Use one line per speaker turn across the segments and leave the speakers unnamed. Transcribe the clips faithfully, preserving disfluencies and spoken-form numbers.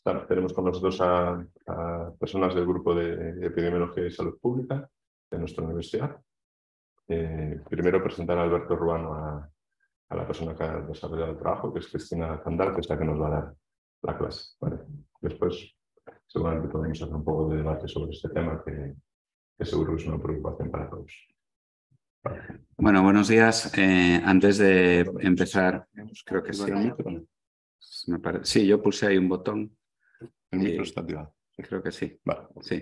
Está, tenemos con nosotros a, a personas del grupo de Epidemiología y Salud Pública de nuestra universidad. Eh, primero presentar a Alberto Ruano, a, a la persona que ha desarrollado el trabajo, que es Cristina Candal, que es la que nos va a dar la clase. ¿Vale? Después seguramente podemos hacer un poco de debate sobre este tema, que, que seguro que es una preocupación para todos. Vale.
Bueno, buenos días. Eh, antes de empezar, creo que sí. Me parece, sí, yo puse ahí un botón.
El micro está activado.
Creo que sí.
Vale.
Sí.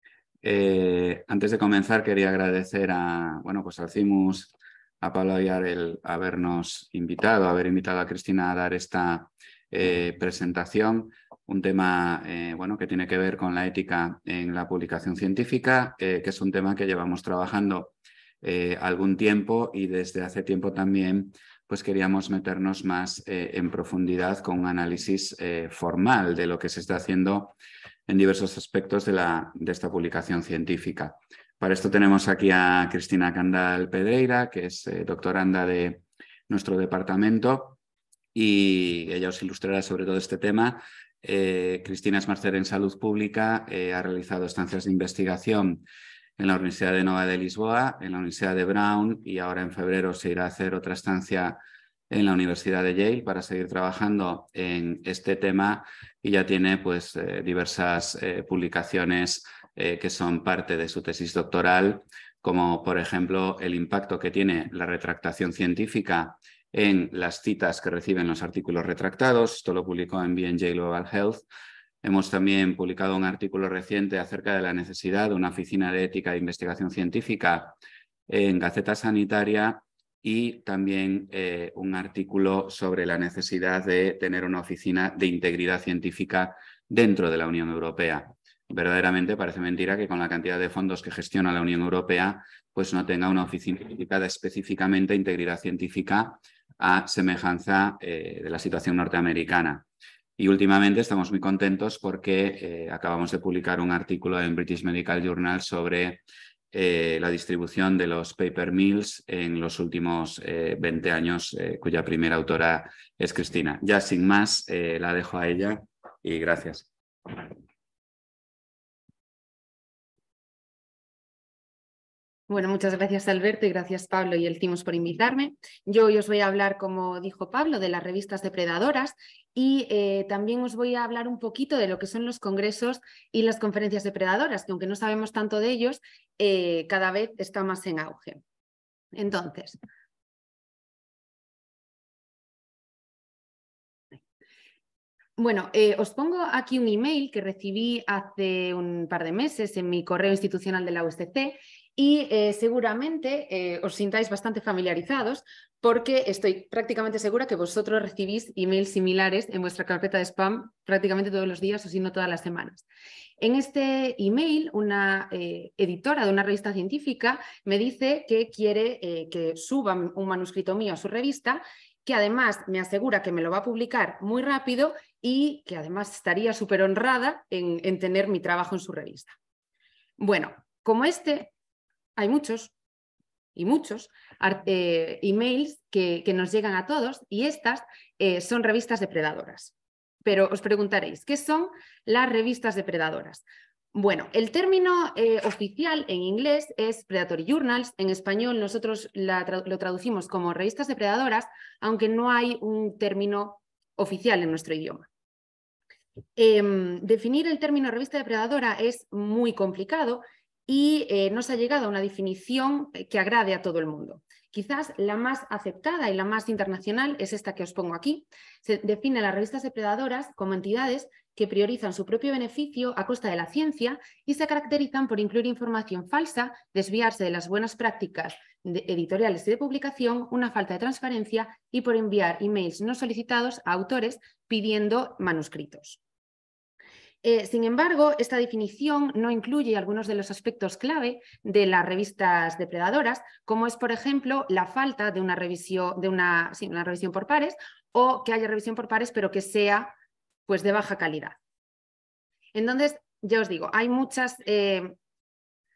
Eh, antes de comenzar, quería agradecer a, bueno, pues al CIMUS, a Pablo Ayar, el habernos invitado, haber invitado a Cristina a dar esta eh, presentación. Un tema eh, bueno, que tiene que ver con la ética en la publicación científica, eh, que es un tema que llevamos trabajando eh, algún tiempo y desde hace tiempo también pues queríamos meternos más eh, en profundidad con un análisis eh, formal de lo que se está haciendo en diversos aspectos de, la, de esta publicación científica. Para esto tenemos aquí a Cristina Candal Pedreira, que es eh, doctoranda de nuestro departamento, y ella os ilustrará sobre todo este tema. Eh, Cristina es máster en Salud Pública, eh, ha realizado estancias de investigación en la Universidad de Nova de Lisboa, en la Universidad de Brown, y ahora en febrero se irá a hacer otra estancia en la Universidad de Yale para seguir trabajando en este tema, y ya tiene pues eh, diversas eh, publicaciones eh, que son parte de su tesis doctoral, como por ejemplo el impacto que tiene la retractación científica en las citas que reciben los artículos retractados. Esto lo publicó en B and J Global Health. Hemos también publicado un artículo reciente acerca de la necesidad de una oficina de ética de investigación científica en Gaceta Sanitaria, y también eh, un artículo sobre la necesidad de tener una oficina de integridad científica dentro de la Unión Europea. Verdaderamente parece mentira que con la cantidad de fondos que gestiona la Unión Europea pues no tenga una oficina dedicada específicamente a integridad científica, a semejanza eh, de la situación norteamericana. Y últimamente estamos muy contentos porque eh, acabamos de publicar un artículo en British Medical Journal sobre eh, la distribución de los paper mills en los últimos eh, veinte años, eh, cuya primera autora es Cristina. Ya sin más, eh, la dejo a ella y gracias.
Bueno, muchas gracias Alberto y gracias Pablo y el CIMUS por invitarme. Yo hoy os voy a hablar, como dijo Pablo, de las revistas depredadoras, y eh, también os voy a hablar un poquito de lo que son los congresos y las conferencias depredadoras, que aunque no sabemos tanto de ellos, eh, cada vez está más en auge. Entonces, bueno, eh, os pongo aquí un email que recibí hace un par de meses en mi correo institucional de la U S C, y eh, seguramente eh, os sintáis bastante familiarizados, porque estoy prácticamente segura que vosotros recibís emails similares en vuestra carpeta de spam prácticamente todos los días, o si no todas las semanas. En este email, una eh, editora de una revista científica me dice que quiere eh, que suba un manuscrito mío a su revista, que además me asegura que me lo va a publicar muy rápido y que además estaría súper honrada en, en tener mi trabajo en su revista. Bueno, como este, hay muchos y muchos eh, emails que, que nos llegan a todos, y estas eh, son revistas depredadoras. Pero os preguntaréis, ¿qué son las revistas depredadoras? Bueno, el término eh, oficial en inglés es Predatory Journals. En español nosotros la, lo traducimos como revistas depredadoras, aunque no hay un término oficial en nuestro idioma. Eh, definir el término revista depredadora es muy complicado y eh, no se ha llegado a una definición que agrade a todo el mundo. Quizás la más aceptada y la más internacional es esta que os pongo aquí. Se define a las revistas depredadoras como entidades que priorizan su propio beneficio a costa de la ciencia y se caracterizan por incluir información falsa, desviarse de las buenas prácticas de editoriales y de publicación, una falta de transparencia y por enviar emails no solicitados a autores pidiendo manuscritos. Eh, sin embargo, esta definición no incluye algunos de los aspectos clave de las revistas depredadoras, como es, por ejemplo, la falta de una revisión, de una, sí, una revisión por pares, o que haya revisión por pares pero que sea pues, de baja calidad. Entonces, ya os digo, hay muchas, eh,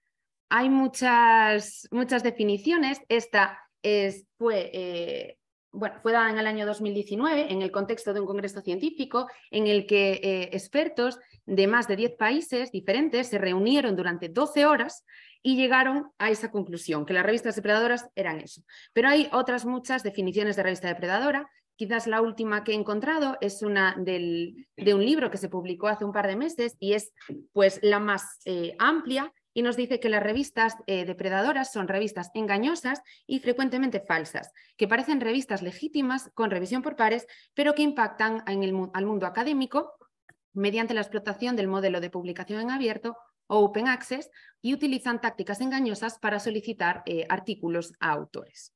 hay muchas, muchas definiciones. Esta es, fue eh, bueno, fue dada en el año dos mil diecinueve en el contexto de un congreso científico en el que eh, expertos de más de diez países diferentes se reunieron durante doce horas y llegaron a esa conclusión, que las revistas depredadoras eran eso. Pero hay otras muchas definiciones de revista depredadora. Quizás la última que he encontrado es una del, de un libro que se publicó hace un par de meses y es pues la más eh, amplia, y nos dice que las revistas eh, depredadoras son revistas engañosas y frecuentemente falsas, que parecen revistas legítimas con revisión por pares, pero que impactan en el, al mundo académico mediante la explotación del modelo de publicación en abierto o open access y utilizan tácticas engañosas para solicitar eh, artículos a autores.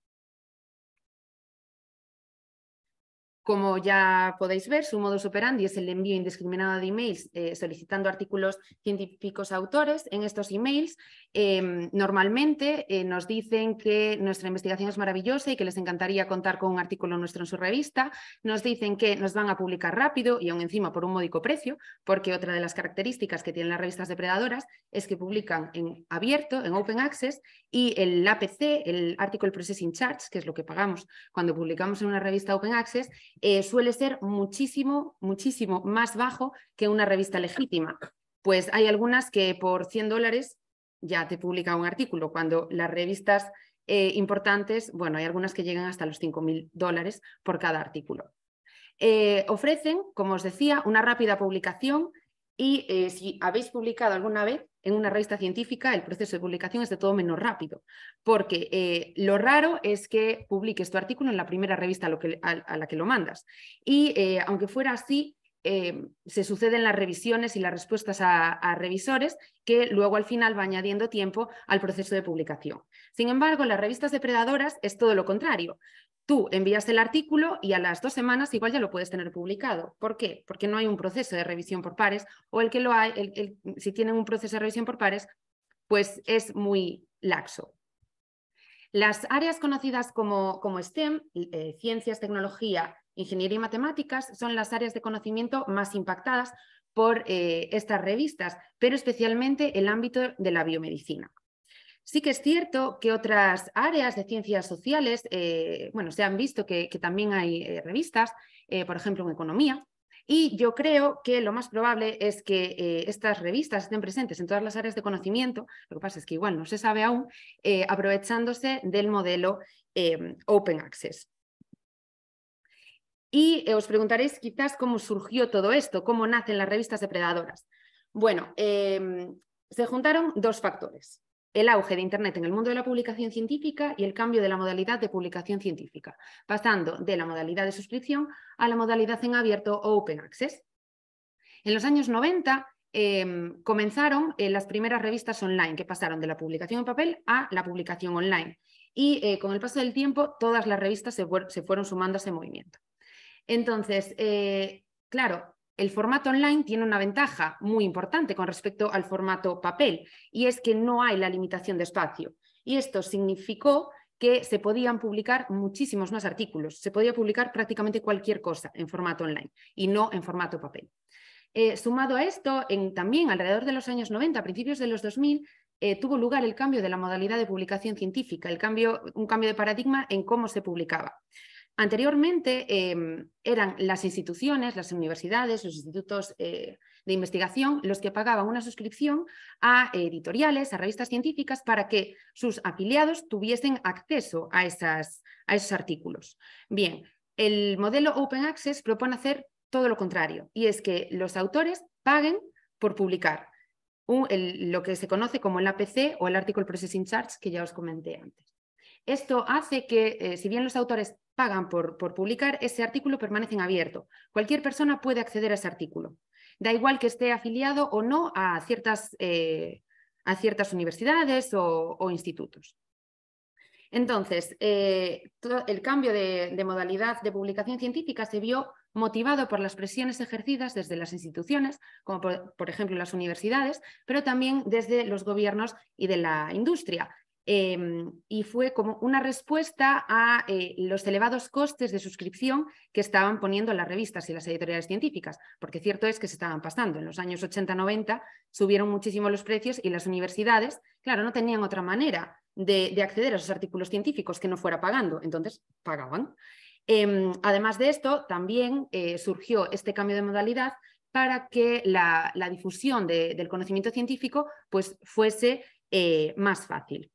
Como ya podéis ver, su modus operandi es el envío indiscriminado de emails eh, solicitando artículos científicos a autores. En estos emails eh, normalmente eh, nos dicen que nuestra investigación es maravillosa y que les encantaría contar con un artículo nuestro en su revista. Nos dicen que nos van a publicar rápido y aún encima por un módico precio, porque otra de las características que tienen las revistas depredadoras es que publican en abierto, en open access, y el A P C, el Article Processing Charge, que es lo que pagamos cuando publicamos en una revista open access, Eh, suele ser muchísimo, muchísimo más bajo que una revista legítima. Pues hay algunas que por cien dólares ya te publican un artículo, cuando las revistas eh, importantes, bueno, hay algunas que llegan hasta los cinco mil dólares por cada artículo. Eh, ofrecen, como os decía, una rápida publicación y eh, si habéis publicado alguna vez en una revista científica, el proceso de publicación es de todo menos rápido, porque eh, lo raro es que publiques tu artículo en la primera revista a, lo que, a, a la que lo mandas. Y eh, aunque fuera así, eh, se suceden las revisiones y las respuestas a, a revisores que luego al final va añadiendo tiempo al proceso de publicación. Sin embargo, las revistas depredadoras es todo lo contrario. Tú envías el artículo y a las dos semanas igual ya lo puedes tener publicado. ¿Por qué? Porque no hay un proceso de revisión por pares, o el que lo hay, el, el, si tienen un proceso de revisión por pares, pues es muy laxo. Las áreas conocidas como, como STEM, eh, ciencias, tecnología, ingeniería y matemáticas, son las áreas de conocimiento más impactadas por eh, estas revistas, pero especialmente el ámbito de la biomedicina. Sí que es cierto que otras áreas de ciencias sociales, eh, bueno, se han visto que, que también hay eh, revistas, eh, por ejemplo, en economía, y yo creo que lo más probable es que eh, estas revistas estén presentes en todas las áreas de conocimiento, lo que pasa es que igual no se sabe aún, eh, aprovechándose del modelo eh, Open Access. Y eh, os preguntaréis quizás cómo surgió todo esto, cómo nacen las revistas depredadoras. Bueno, eh, se juntaron dos factores: el auge de Internet en el mundo de la publicación científica y el cambio de la modalidad de publicación científica, pasando de la modalidad de suscripción a la modalidad en abierto o open access. En los años noventa eh, comenzaron eh, las primeras revistas online, que pasaron de la publicación en papel a la publicación online. Y eh, con el paso del tiempo, todas las revistas se, se fueron sumando a ese movimiento. Entonces, eh, claro, el formato online tiene una ventaja muy importante con respecto al formato papel, y es que no hay la limitación de espacio. Y esto significó que se podían publicar muchísimos más artículos. Se podía publicar prácticamente cualquier cosa en formato online y no en formato papel. Eh, sumado a esto, en, también alrededor de los años noventa, a principios de los dos mil, eh, tuvo lugar el cambio de la modalidad de publicación científica, el cambio, un cambio de paradigma en cómo se publicaba. Anteriormente eh, eran las instituciones, las universidades, los institutos eh, de investigación los que pagaban una suscripción a editoriales, a revistas científicas, para que sus afiliados tuviesen acceso a, esas, a esos artículos. Bien, el modelo Open Access propone hacer todo lo contrario, y es que los autores paguen por publicar un, el, lo que se conoce como el A P C o el Article Processing Charge, que ya os comenté antes. Esto hace que, eh, si bien los autores pagan por, por publicar, ese artículo permanece en abierto. Cualquier persona puede acceder a ese artículo. Da igual que esté afiliado o no a ciertas, eh, a ciertas universidades o, o institutos. Entonces, eh, todo el cambio de, de modalidad de publicación científica se vio motivado por las presiones ejercidas desde las instituciones, como por, por ejemplo las universidades, pero también desde los gobiernos y de la industria. Eh, y fue como una respuesta a eh, los elevados costes de suscripción que estaban poniendo las revistas y las editoriales científicas, porque cierto es que se estaban pasando. En los años ochenta noventa subieron muchísimo los precios y las universidades, claro, no tenían otra manera de, de acceder a esos artículos científicos que no fuera pagando, entonces pagaban. Eh, además de esto, también eh, surgió este cambio de modalidad para que la, la difusión de, del conocimiento científico pues, fuese eh, más fácil.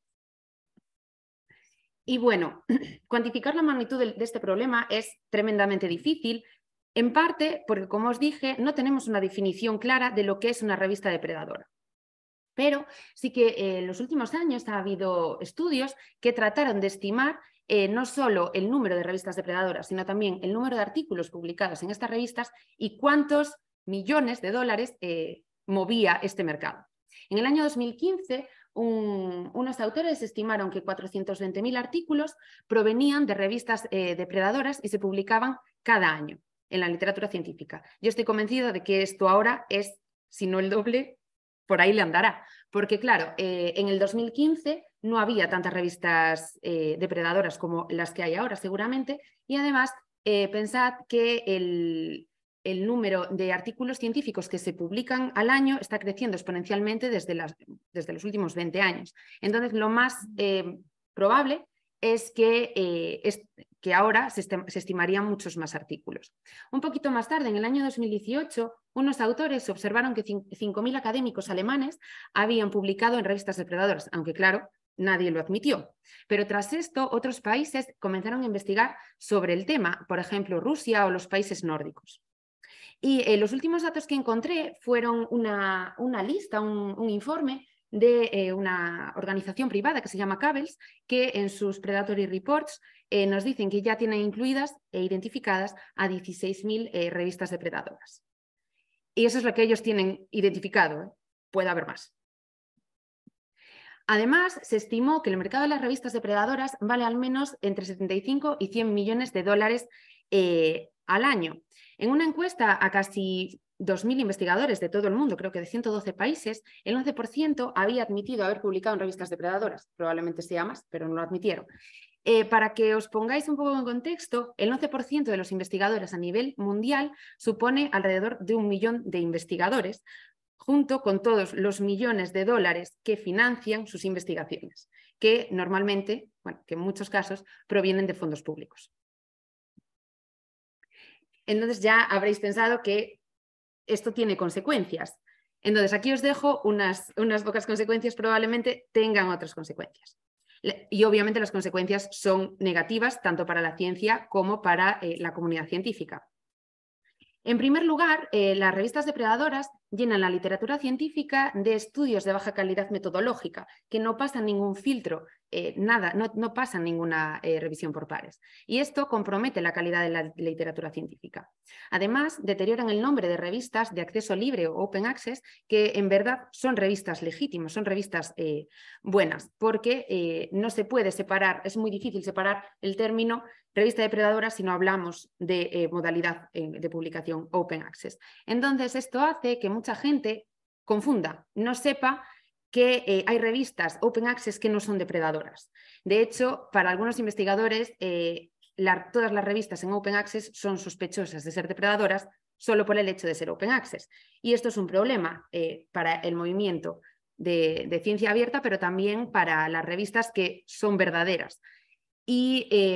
Y bueno, cuantificar la magnitud de, de este problema es tremendamente difícil, en parte porque, como os dije, no tenemos una definición clara de lo que es una revista depredadora. Pero sí que eh, en los últimos años ha habido estudios que trataron de estimar eh, no solo el número de revistas depredadoras, sino también el número de artículos publicados en estas revistas y cuántos millones de dólares eh, movía este mercado. En el año dos mil quince, un, unos autores estimaron que cuatrocientos veinte mil artículos provenían de revistas eh, depredadoras y se publicaban cada año en la literatura científica. Yo estoy convencida de que esto ahora es, si no el doble, por ahí le andará. Porque claro, eh, en el dos mil quince no había tantas revistas eh, depredadoras como las que hay ahora seguramente, y además eh, pensad que el, el número de artículos científicos que se publican al año está creciendo exponencialmente desde, las, desde los últimos veinte años. Entonces, lo más eh, probable es que, eh, es que ahora se, se estimarían muchos más artículos. Un poquito más tarde, en el año dos mil dieciocho, unos autores observaron que cinco mil académicos alemanes habían publicado en revistas depredadoras, aunque claro, nadie lo admitió. Pero tras esto, otros países comenzaron a investigar sobre el tema, por ejemplo, Rusia o los países nórdicos. Y eh, los últimos datos que encontré fueron una, una lista, un, un informe de eh, una organización privada que se llama Cabels, que en sus Predatory Reports eh, nos dicen que ya tienen incluidas e identificadas a dieciséis mil eh, revistas depredadoras. Y eso es lo que ellos tienen identificado, ¿eh? Puede haber más. Además, se estimó que el mercado de las revistas depredadoras vale al menos entre setenta y cinco y cien millones de dólares eh, al año. En una encuesta a casi dos mil investigadores de todo el mundo, creo que de ciento doce países, el once por ciento había admitido haber publicado en revistas depredadoras. Probablemente sea más, pero no lo admitieron. Eh, para que os pongáis un poco en contexto, el once por ciento de los investigadores a nivel mundial supone alrededor de un millón de investigadores, junto con todos los millones de dólares que financian sus investigaciones, que normalmente, bueno, que en muchos casos provienen de fondos públicos. Entonces ya habréis pensado que esto tiene consecuencias. Entonces aquí os dejo unas, unas pocas consecuencias, probablemente tengan otras consecuencias. Y obviamente las consecuencias son negativas tanto para la ciencia como para eh, la comunidad científica. En primer lugar, eh, las revistas depredadoras llenan la literatura científica de estudios de baja calidad metodológica, que no pasan ningún filtro, eh, nada, no, no pasan ninguna eh, revisión por pares. Y esto compromete la calidad de la literatura científica. Además, deterioran el nombre de revistas de acceso libre o open access, que en verdad son revistas legítimas, son revistas eh, buenas, porque eh, no se puede separar, es muy difícil separar el término revista depredadora si no hablamos de eh, modalidad eh, de publicación open access. Entonces, esto hace que mucha gente confunda, no sepa que eh, hay revistas open access que no son depredadoras. De hecho, para algunos investigadores, eh, la, todas las revistas en open access son sospechosas de ser depredadoras solo por el hecho de ser open access. Y esto es un problema eh, para el movimiento de, de ciencia abierta, pero también para las revistas que son verdaderas. Y, eh,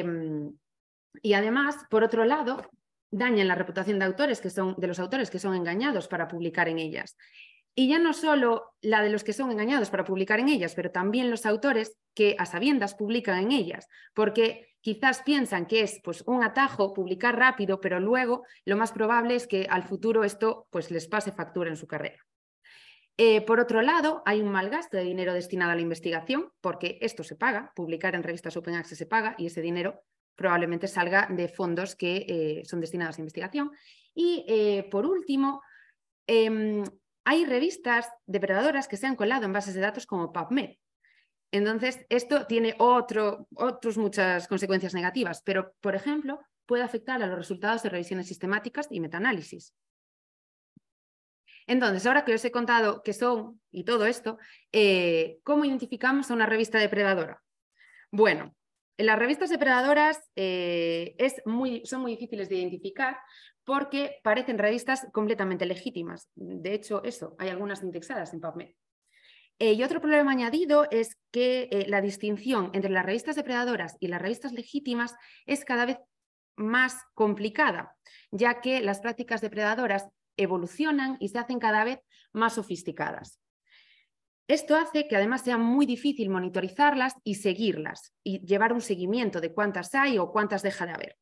y además, por otro lado, dañan la reputación de, autores que son, de los autores que son engañados para publicar en ellas. Y ya no solo la de los que son engañados para publicar en ellas, pero también los autores que a sabiendas publican en ellas, porque quizás piensan que es pues, un atajo publicar rápido, pero luego lo más probable es que al futuro esto pues, les pase factura en su carrera. Eh, por otro lado, hay un mal gasto de dinero destinado a la investigación, porque esto se paga, publicar en revistas open access se paga y ese dinero probablemente salga de fondos que eh, son destinados a investigación. Y eh, por último, eh, hay revistas depredadoras que se han colado en bases de datos como PubMed. Entonces, esto tiene otro, otros muchas consecuencias negativas, pero, por ejemplo, puede afectar a los resultados de revisiones sistemáticas y metaanálisis. Entonces, ahora que os he contado qué son y todo esto, eh, ¿cómo identificamos a una revista depredadora? Bueno, las revistas depredadoras eh, es muy, son muy difíciles de identificar porque parecen revistas completamente legítimas. De hecho, eso, hay algunas indexadas en PubMed. Eh, y otro problema añadido es que eh, la distinción entre las revistas depredadoras y las revistas legítimas es cada vez más complicada, ya que las prácticas depredadoras evolucionan y se hacen cada vez más sofisticadas. Esto hace que además sea muy difícil monitorizarlas y seguirlas y llevar un seguimiento de cuántas hay o cuántas deja de haber.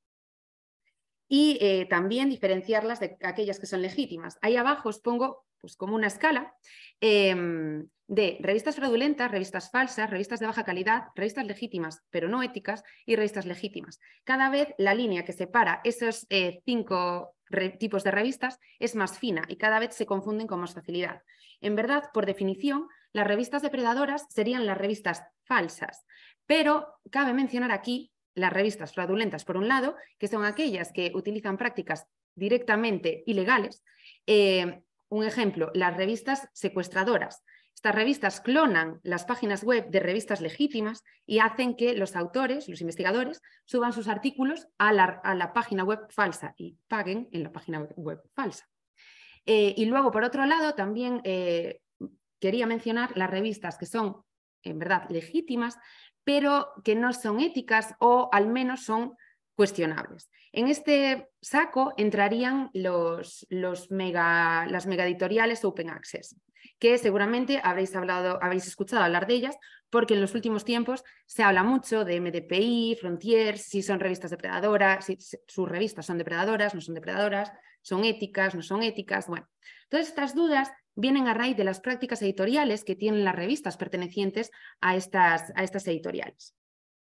Y eh, también diferenciarlas de aquellas que son legítimas. Ahí abajo os pongo pues, como una escala eh, de revistas fraudulentas, revistas falsas, revistas de baja calidad, revistas legítimas pero no éticas y revistas legítimas. Cada vez la línea que separa esos eh, cinco tipos de revistas es más fina y cada vez se confunden con más facilidad. En verdad, por definición, las revistas depredadoras serían las revistas falsas, pero cabe mencionar aquí las revistas fraudulentas, por un lado, que son aquellas que utilizan prácticas directamente ilegales. Eh, un ejemplo, las revistas secuestradoras. Estas revistas clonan las páginas web de revistas legítimas y hacen que los autores, los investigadores, suban sus artículos a la, a la página web falsa y paguen en la página web falsa. Eh, y luego, por otro lado, también eh, quería mencionar las revistas que son, en verdad, legítimas, pero que no son éticas o al menos son cuestionables. En este saco entrarían los, los mega, las megaeditoriales Open Access, que seguramente habréis, hablado, habréis escuchado hablar de ellas, porque en los últimos tiempos se habla mucho de M D P I, Frontier, si son revistas depredadoras, si sus revistas son depredadoras, no son depredadoras, son éticas, no son éticas. Bueno, todas estas dudas vienen a raíz de las prácticas editoriales que tienen las revistas pertenecientes a estas, a estas editoriales.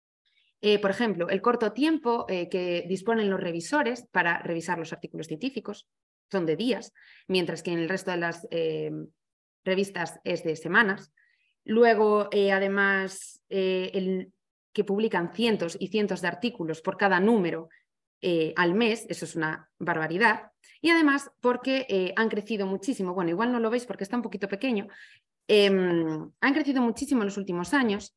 Eh, por ejemplo, el corto tiempo eh, que disponen los revisores para revisar los artículos científicos son de días, mientras que en el resto de las eh, revistas es de semanas. Luego, eh, además, eh, el, que publican cientos y cientos de artículos por cada número eh, al mes, eso es una barbaridad. Y además porque eh, han crecido muchísimo, bueno, igual no lo veis porque está un poquito pequeño, eh, han crecido muchísimo en los últimos años.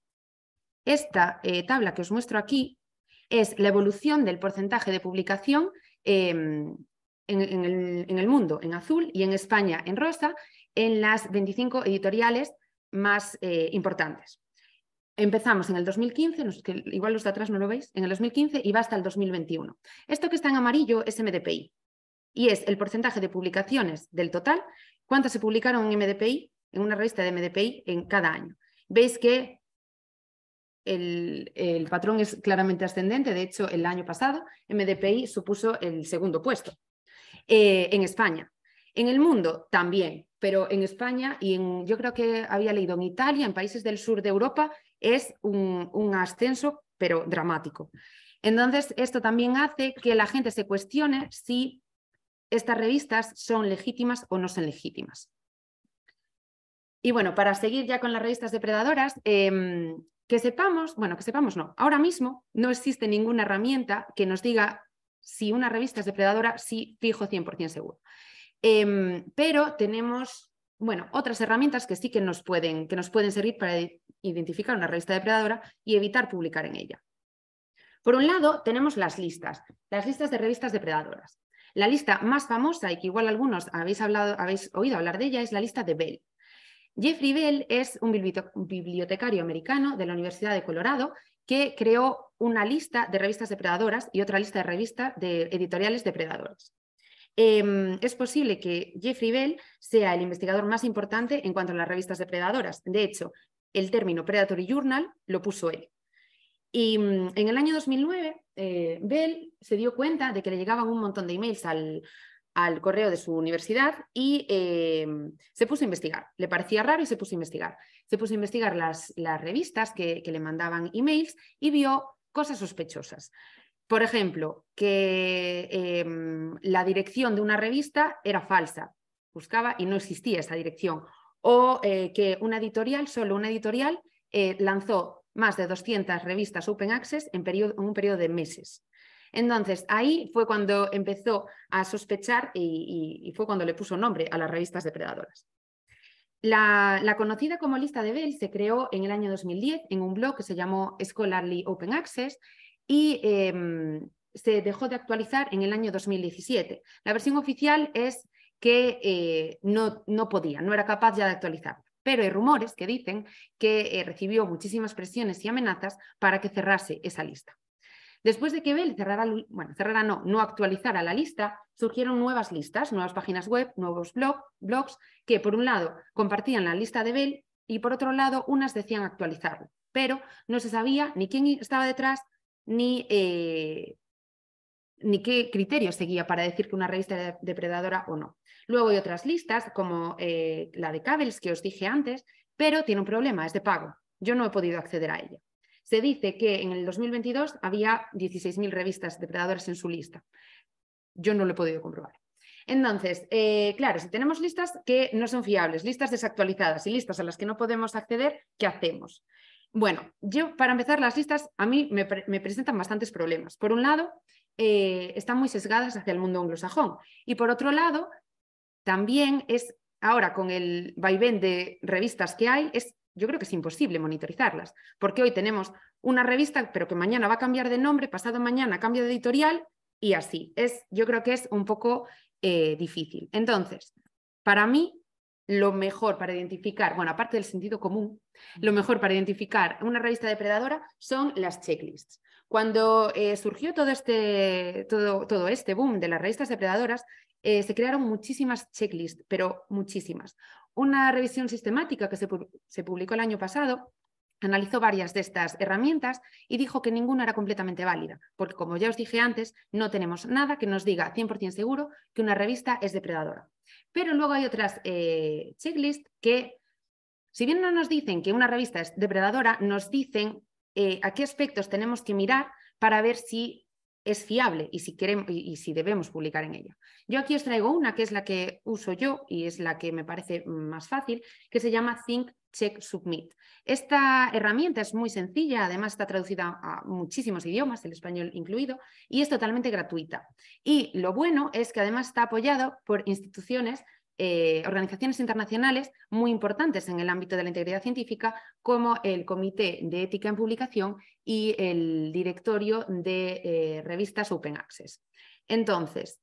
Esta eh, tabla que os muestro aquí es la evolución del porcentaje de publicación eh, en, en, el, en el mundo en azul y en España en rosa en las veinticinco editoriales más eh, importantes. Empezamos en el dos mil quince, que igual los de atrás no lo veis, en el dos mil quince y va hasta el dos mil veintiuno. Esto que está en amarillo es M D P I y es el porcentaje de publicaciones del total, cuántas se publicaron en M D P I, en una revista de M D P I en cada año. Veis que el, el patrón es claramente ascendente, de hecho el año pasado M D P I supuso el segundo puesto eh, en España. En el mundo también, pero en España y en, yo creo que había leído en Italia, en países del sur de Europa, es un, un ascenso, pero dramático. Entonces, esto también hace que la gente se cuestione si estas revistas son legítimas o no son legítimas. Y bueno, para seguir ya con las revistas depredadoras, eh, que sepamos, bueno, que sepamos no, ahora mismo no existe ninguna herramienta que nos diga si una revista es depredadora, sí, fijo cien por cien seguro. Eh, pero tenemos, bueno, otras herramientas que sí que nos, pueden, que nos pueden servir para identificar una revista depredadora y evitar publicar en ella. Por un lado, tenemos las listas, las listas de revistas depredadoras. La lista más famosa y que igual algunos habéis, hablado, habéis oído hablar de ella es la lista de Bell. Jeffrey Bell es un bibliotecario americano de la Universidad de Colorado que creó una lista de revistas depredadoras y otra lista de revistas de editoriales depredadoras. Eh, es posible que Jeffrey Bell sea el investigador más importante en cuanto a las revistas depredadoras. De hecho, el término Predatory Journal lo puso él. Y en el año dos mil nueve, eh, Bell se dio cuenta de que le llegaban un montón de emails al, al correo de su universidad y eh, se puso a investigar. Le parecía raro y se puso a investigar. Se puso a investigar las, las revistas que, que le mandaban emails y vio cosas sospechosas. Por ejemplo, que eh, la dirección de una revista era falsa. Buscaba y no existía esa dirección. O eh, que una editorial, solo una editorial, eh, lanzó más de doscientas revistas Open Access en, periodo, en un periodo de meses. Entonces, ahí fue cuando empezó a sospechar y, y, y fue cuando le puso nombre a las revistas depredadoras. La, la conocida como lista de Bell se creó en el año dos mil diez en un blog que se llamó Scholarly Open Access y eh, se dejó de actualizar en el año dos mil diecisiete. La versión oficial es que eh, no, no podía, no era capaz ya de actualizarla. Pero hay rumores que dicen que eh, recibió muchísimas presiones y amenazas para que cerrase esa lista. Después de que Bell cerrara, bueno, cerrara no, no actualizara la lista, surgieron nuevas listas, nuevas páginas web, nuevos blog, blogs, que por un lado compartían la lista de Bell y por otro lado unas decían actualizarlo, pero no se sabía ni quién estaba detrás ni, eh, ni qué criterio seguía para decir que una revista era depredadora o no. Luego hay otras listas como eh, la de Cabels que os dije antes, pero tiene un problema, es de pago. Yo no he podido acceder a ella. Se dice que en el dos mil veintidós había dieciséis mil revistas depredadoras en su lista. Yo no lo he podido comprobar. Entonces, eh, claro, si tenemos listas que no son fiables, listas desactualizadas y listas a las que no podemos acceder, ¿qué hacemos? Bueno, yo para empezar las listas a mí me, pre me presentan bastantes problemas. Por un lado, eh, están muy sesgadas hacia el mundo anglosajón y por otro lado, también es, ahora con el vaivén de revistas que hay, es, yo creo que es imposible monitorizarlas, porque hoy tenemos una revista, pero que mañana va a cambiar de nombre, pasado mañana cambia de editorial y así. Es, yo creo que es un poco eh, difícil. Entonces, para mí, lo mejor para identificar, bueno, aparte del sentido común, lo mejor para identificar una revista depredadora son las checklists. Cuando eh, surgió todo este, todo, todo este boom de las revistas depredadoras, eh, se crearon muchísimas checklists, pero muchísimas. Una revisión sistemática que se, se publicó el año pasado analizó varias de estas herramientas y dijo que ninguna era completamente válida, porque como ya os dije antes, no tenemos nada que nos diga cien por cien seguro que una revista es depredadora. Pero luego hay otras eh, checklists que, si bien no nos dicen que una revista es depredadora, nos dicen eh, a qué aspectos tenemos que mirar para ver si es fiable y si, queremos, y, y si debemos publicar en ella. Yo aquí os traigo una que es la que uso yo y es la que me parece más fácil, que se llama Think, Check, Submit. Esta herramienta es muy sencilla, además está traducida a muchísimos idiomas, el español incluido, y es totalmente gratuita. Y lo bueno es que además está apoyado por instituciones Eh, organizaciones internacionales muy importantes en el ámbito de la integridad científica, como el Comité de Ética en Publicación y el Directorio de eh, Revistas Open Access. Entonces,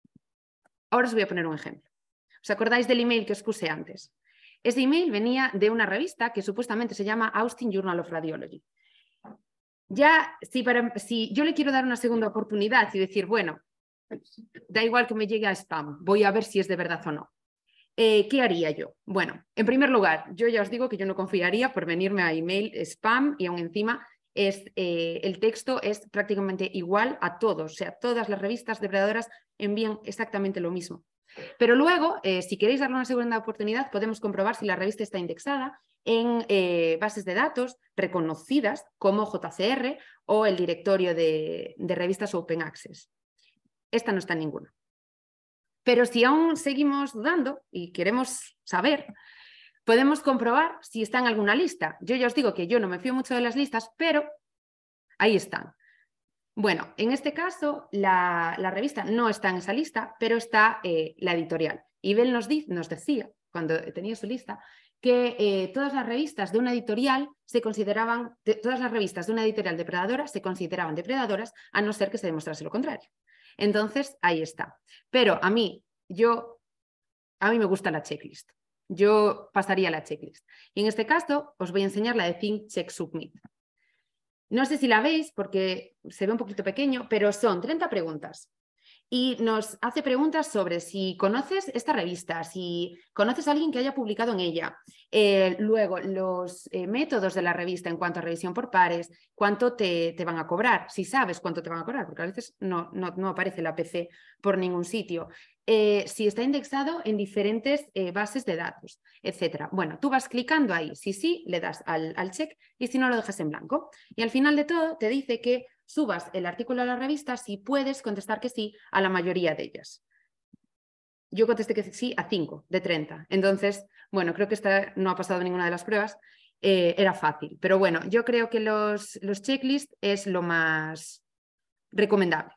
ahora os voy a poner un ejemplo. ¿Os acordáis del email que os puse antes? Ese email venía de una revista que supuestamente se llama Austin Journal of Radiology. Ya, si, para, si yo le quiero dar una segunda oportunidad y decir, bueno, da igual que me llegue a spam, voy a ver si es de verdad o no. Eh, ¿Qué haría yo? Bueno, en primer lugar, yo ya os digo que yo no confiaría por venirme a email spam y aún encima es, eh, el texto es prácticamente igual a todos, o sea, todas las revistas depredadoras envían exactamente lo mismo. Pero luego, eh, si queréis darle una segunda oportunidad, podemos comprobar si la revista está indexada en eh, bases de datos reconocidas como J C R o el directorio de, de revistas Open Access. Esta no está en ninguna. Pero si aún seguimos dudando y queremos saber, podemos comprobar si está en alguna lista. Yo ya os digo que yo no me fío mucho de las listas, pero ahí están. Bueno, en este caso la, la revista no está en esa lista, pero está eh, la editorial. Y Bell nos, nos decía, cuando tenía su lista, que eh, todas las revistas de una editorial se consideraban, de, todas las revistas de una editorial depredadora se consideraban depredadoras, a no ser que se demostrase lo contrario. Entonces, ahí está. Pero a mí, yo, a mí me gusta la checklist. Yo pasaría la checklist. Y en este caso, os voy a enseñar la de Think, Check, Submit. No sé si la veis porque se ve un poquito pequeño, pero son treinta preguntas. Y nos hace preguntas sobre si conoces esta revista, si conoces a alguien que haya publicado en ella. Eh, luego, los eh, métodos de la revista en cuanto a revisión por pares, cuánto te, te van a cobrar, si sabes cuánto te van a cobrar, porque a veces no, no, no aparece la P C por ningún sitio. Eh, si está indexado en diferentes eh, bases de datos, etcétera. Bueno, tú vas clicando ahí. Si sí, le das al, al check y si no, lo dejas en blanco. Y al final de todo te dice que subas el artículo a la revista si puedes contestar que sí a la mayoría de ellas. Yo contesté que sí a cinco de treinta. Entonces, bueno, creo que esta no ha pasado ninguna de las pruebas. Eh, era fácil. Pero bueno, yo creo que los, los checklists es lo más recomendable.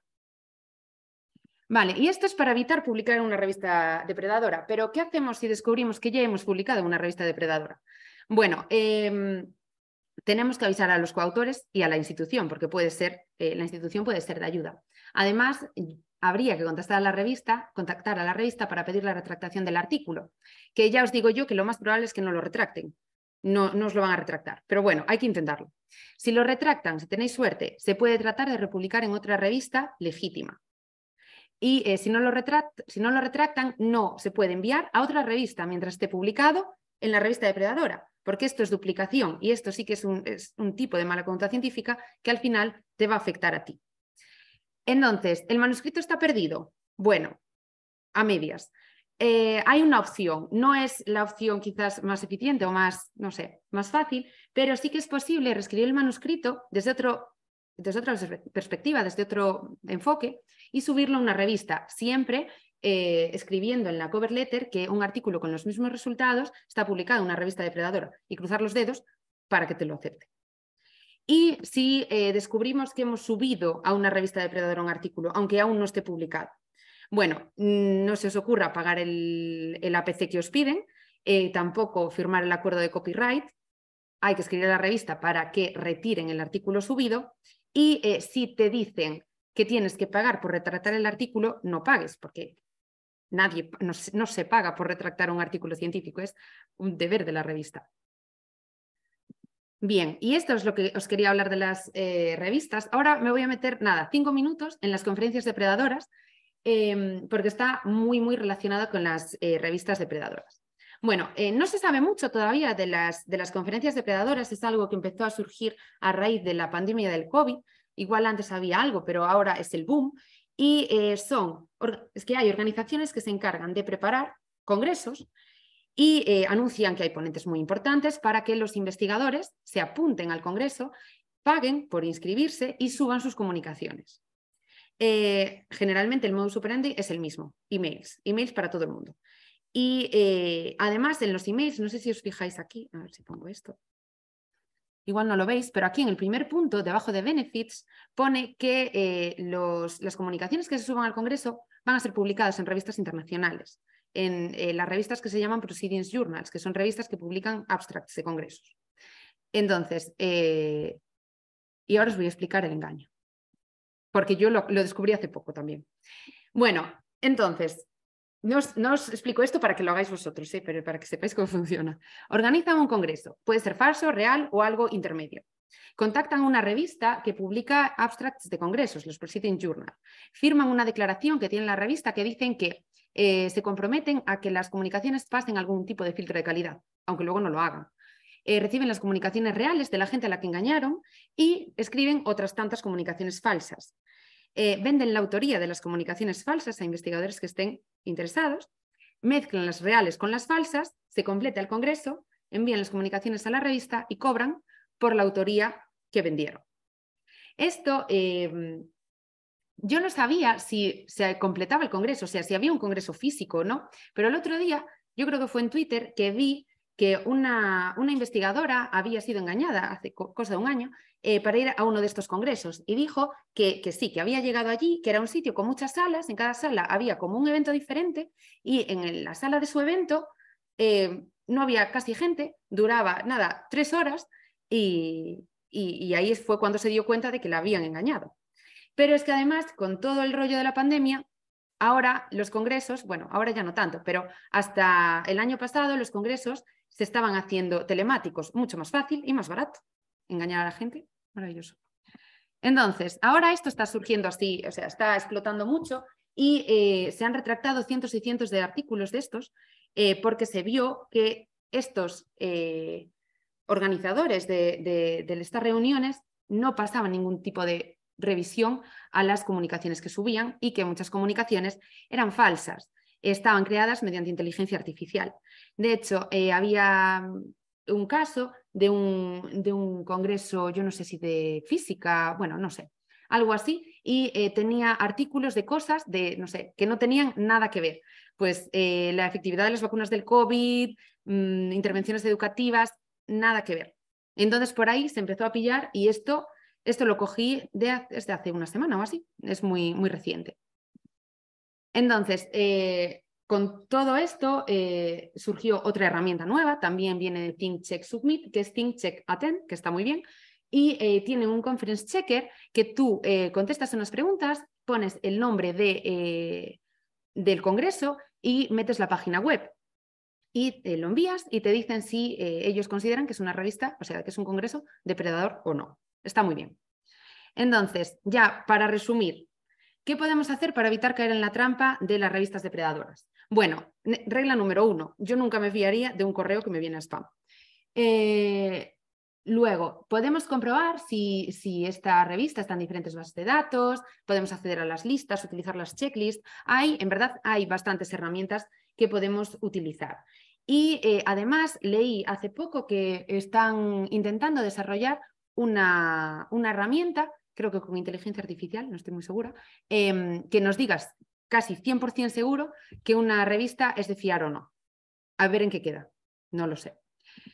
Vale, y esto es para evitar publicar en una revista depredadora. Pero, ¿qué hacemos si descubrimos que ya hemos publicado en una revista depredadora? Bueno, eh, tenemos que avisar a los coautores y a la institución, porque puede ser, eh, la institución puede ser de ayuda. Además, habría que contactar a la revista, contactar a la revista para pedir la retractación del artículo, que ya os digo yo que lo más probable es que no lo retracten. no, no os lo van a retractar. Pero bueno, hay que intentarlo. Si lo retractan, si tenéis suerte, se puede tratar de republicar en otra revista legítima. Y eh, si, no lo retract, si no lo retractan, no se puede enviar a otra revista mientras esté publicado en la revista depredadora, porque esto es duplicación y esto sí que es un, es un tipo de mala conducta científica que al final te va a afectar a ti. Entonces, ¿el manuscrito está perdido? Bueno, a medias. Eh, hay una opción, no es la opción quizás más eficiente o más, no sé, más fácil, pero sí que es posible reescribir el manuscrito desde, otro, desde otra perspectiva, desde otro enfoque y subirlo a una revista, siempre eh, escribiendo en la cover letter que un artículo con los mismos resultados está publicado en una revista depredadora y cruzar los dedos para que te lo acepte. Y si eh, descubrimos que hemos subido a una revista depredadora un artículo, aunque aún no esté publicado, bueno, no se os ocurra pagar el, el A P C que os piden, eh, tampoco firmar el acuerdo de copyright, hay que escribir a la revista para que retiren el artículo subido y eh, si te dicen que tienes que pagar por retractar el artículo, no pagues, porque nadie, no, no se paga por retractar un artículo científico, es un deber de la revista. Bien, y esto es lo que os quería hablar de las eh, revistas. Ahora me voy a meter, nada, cinco minutos en las conferencias depredadoras, Eh, porque está muy, muy relacionado con las eh, revistas depredadoras. Bueno, eh, no se sabe mucho todavía de las, de las conferencias depredadoras, es algo que empezó a surgir a raíz de la pandemia del COVID, igual antes había algo, pero ahora es el boom, y eh, son, es que hay organizaciones que se encargan de preparar congresos y eh, anuncian que hay ponentes muy importantes para que los investigadores se apunten al congreso, paguen por inscribirse y suban sus comunicaciones. Eh, generalmente el modus operandi es el mismo, emails, emails para todo el mundo. Y eh, además en los emails, no sé si os fijáis aquí, a ver si pongo esto, igual no lo veis, pero aquí en el primer punto, debajo de benefits, pone que eh, los, las comunicaciones que se suban al congreso van a ser publicadas en revistas internacionales, en eh, las revistas que se llaman Proceedings Journals, que son revistas que publican abstracts de congresos. Entonces, eh, y ahora os voy a explicar el engaño, porque yo lo, lo descubrí hace poco también. Bueno, entonces, no os, no os explico esto para que lo hagáis vosotros, ¿eh? Pero para que sepáis cómo funciona. Organizan un congreso, puede ser falso, real o algo intermedio. Contactan una revista que publica abstracts de congresos, los Proceedings Journal. Firman una declaración que tiene la revista que dicen que eh, se comprometen a que las comunicaciones pasen algún tipo de filtro de calidad, aunque luego no lo hagan. Eh, reciben las comunicaciones reales de la gente a la que engañaron y escriben otras tantas comunicaciones falsas. Eh, venden la autoría de las comunicaciones falsas a investigadores que estén interesados, mezclan las reales con las falsas, se completa el congreso, envían las comunicaciones a la revista y cobran por la autoría que vendieron. Esto, eh, yo no sabía si se completaba el congreso, o sea, si había un congreso físico o no, pero el otro día, yo creo que fue en Twitter, que vi que una, una investigadora había sido engañada hace co cosa de un año eh, para ir a uno de estos congresos y dijo que, que sí, que había llegado allí, que era un sitio con muchas salas, en cada sala había como un evento diferente y en la sala de su evento eh, no había casi gente, duraba nada, tres horas y, y, y ahí fue cuando se dio cuenta de que la habían engañado. Pero es que además, con todo el rollo de la pandemia, ahora los congresos, bueno, ahora ya no tanto, pero hasta el año pasado los congresos se estaban haciendo telemáticos, mucho más fácil y más barato. Engañar a la gente, maravilloso. Entonces, ahora esto está surgiendo así, o sea, está explotando mucho y eh, se han retractado cientos y cientos de artículos de estos eh, porque se vio que estos eh, organizadores de, de, de estas reuniones no pasaban ningún tipo de revisión a las comunicaciones que subían y que muchas comunicaciones eran falsas. Estaban creadas mediante inteligencia artificial. De hecho, eh, había un caso de un, de un congreso, yo no sé si de física, bueno, no sé, algo así, y eh, tenía artículos de cosas de, no sé, que no tenían nada que ver. Pues eh, la efectividad de las vacunas del COVID, mmm, intervenciones educativas, nada que ver. Entonces, por ahí se empezó a pillar y esto, esto lo cogí de, desde hace una semana o así, es muy, muy reciente. Entonces, eh, con todo esto eh, surgió otra herramienta nueva, también viene de Think Check Submit, que es Think Check Attend, que está muy bien, y eh, tiene un conference checker que tú eh, contestas unas preguntas, pones el nombre de, eh, del congreso y metes la página web. y eh, lo envías y te dicen si eh, ellos consideran que es una revista, o sea, que es un congreso depredador o no. Está muy bien. Entonces, ya para resumir, ¿qué podemos hacer para evitar caer en la trampa de las revistas depredadoras? Bueno, regla número uno, yo nunca me fiaría de un correo que me viene a spam. Eh, luego, podemos comprobar si, si esta revista está en diferentes bases de datos, podemos acceder a las listas, utilizar las checklists. Hay, en verdad, hay bastantes herramientas que podemos utilizar. Y eh, además leí hace poco que están intentando desarrollar una, una herramienta, creo que con inteligencia artificial, no estoy muy segura, eh, que nos digas casi cien por cien seguro que una revista es de fiar o no. A ver en qué queda, no lo sé.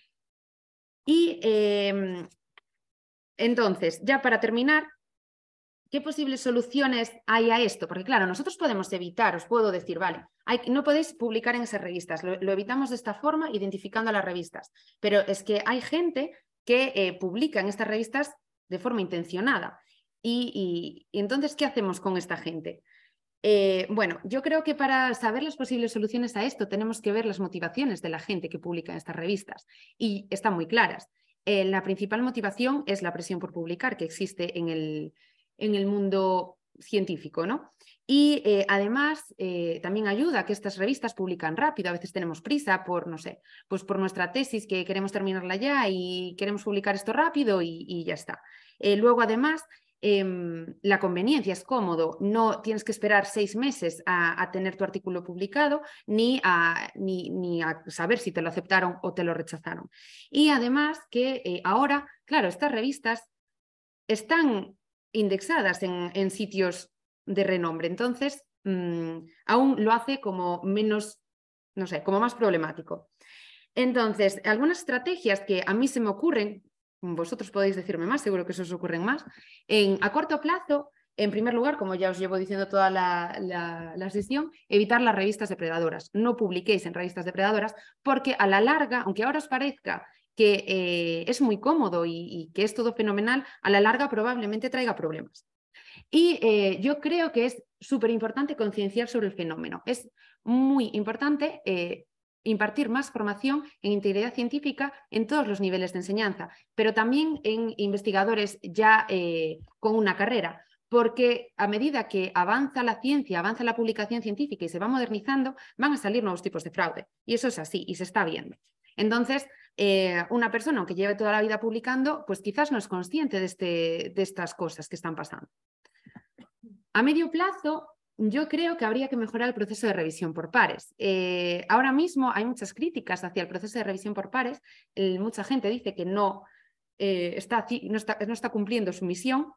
Y eh, entonces, ya para terminar, ¿qué posibles soluciones hay a esto? Porque claro, nosotros podemos evitar, os puedo decir, vale, hay, no podéis publicar en esas revistas, lo, lo evitamos de esta forma, identificando a las revistas, pero es que hay gente que eh, publica en estas revistas de forma intencionada. Y, y, y entonces, ¿qué hacemos con esta gente? Eh, bueno, yo creo que para saber las posibles soluciones a esto tenemos que ver las motivaciones de la gente que publica en estas revistas y están muy claras. Eh, la principal motivación es la presión por publicar que existe en el, en el mundo científico, ¿no? Y eh, además eh, también ayuda a que estas revistas publican rápido. A veces tenemos prisa por, no sé, pues por nuestra tesis que queremos terminarla ya y queremos publicar esto rápido y, y ya está. Eh, luego además Eh, la conveniencia, es cómodo, no tienes que esperar seis meses a, a tener tu artículo publicado ni a, ni, ni a saber si te lo aceptaron o te lo rechazaron. Y además que eh, ahora, claro, estas revistas están indexadas en, en sitios de renombre, entonces mmm, aún lo hace como menos, no sé, como más problemático. Entonces, algunas estrategias que a mí se me ocurren, vosotros podéis decirme más, seguro que eso os ocurren más, en, a corto plazo, en primer lugar, como ya os llevo diciendo toda la, la, la sesión, evitar las revistas depredadoras. No publiquéis en revistas depredadoras porque a la larga, aunque ahora os parezca que eh, es muy cómodo y, y que es todo fenomenal, a la larga probablemente traiga problemas. Y eh, yo creo que es súper importante concienciar sobre el fenómeno. Es muy importante eh, impartir más formación en integridad científica en todos los niveles de enseñanza, pero también en investigadores ya eh, con una carrera, porque a medida que avanza la ciencia, avanza la publicación científica y se va modernizando, van a salir nuevos tipos de fraude. Y eso es así y se está viendo. Entonces, eh, una persona, aunque lleve toda la vida publicando, pues quizás no es consciente de, este, de estas cosas que están pasando. A medio plazo, yo creo que habría que mejorar el proceso de revisión por pares. Eh, ahora mismo hay muchas críticas hacia el proceso de revisión por pares. Eh, mucha gente dice que no, eh, está, no, está, no está cumpliendo su misión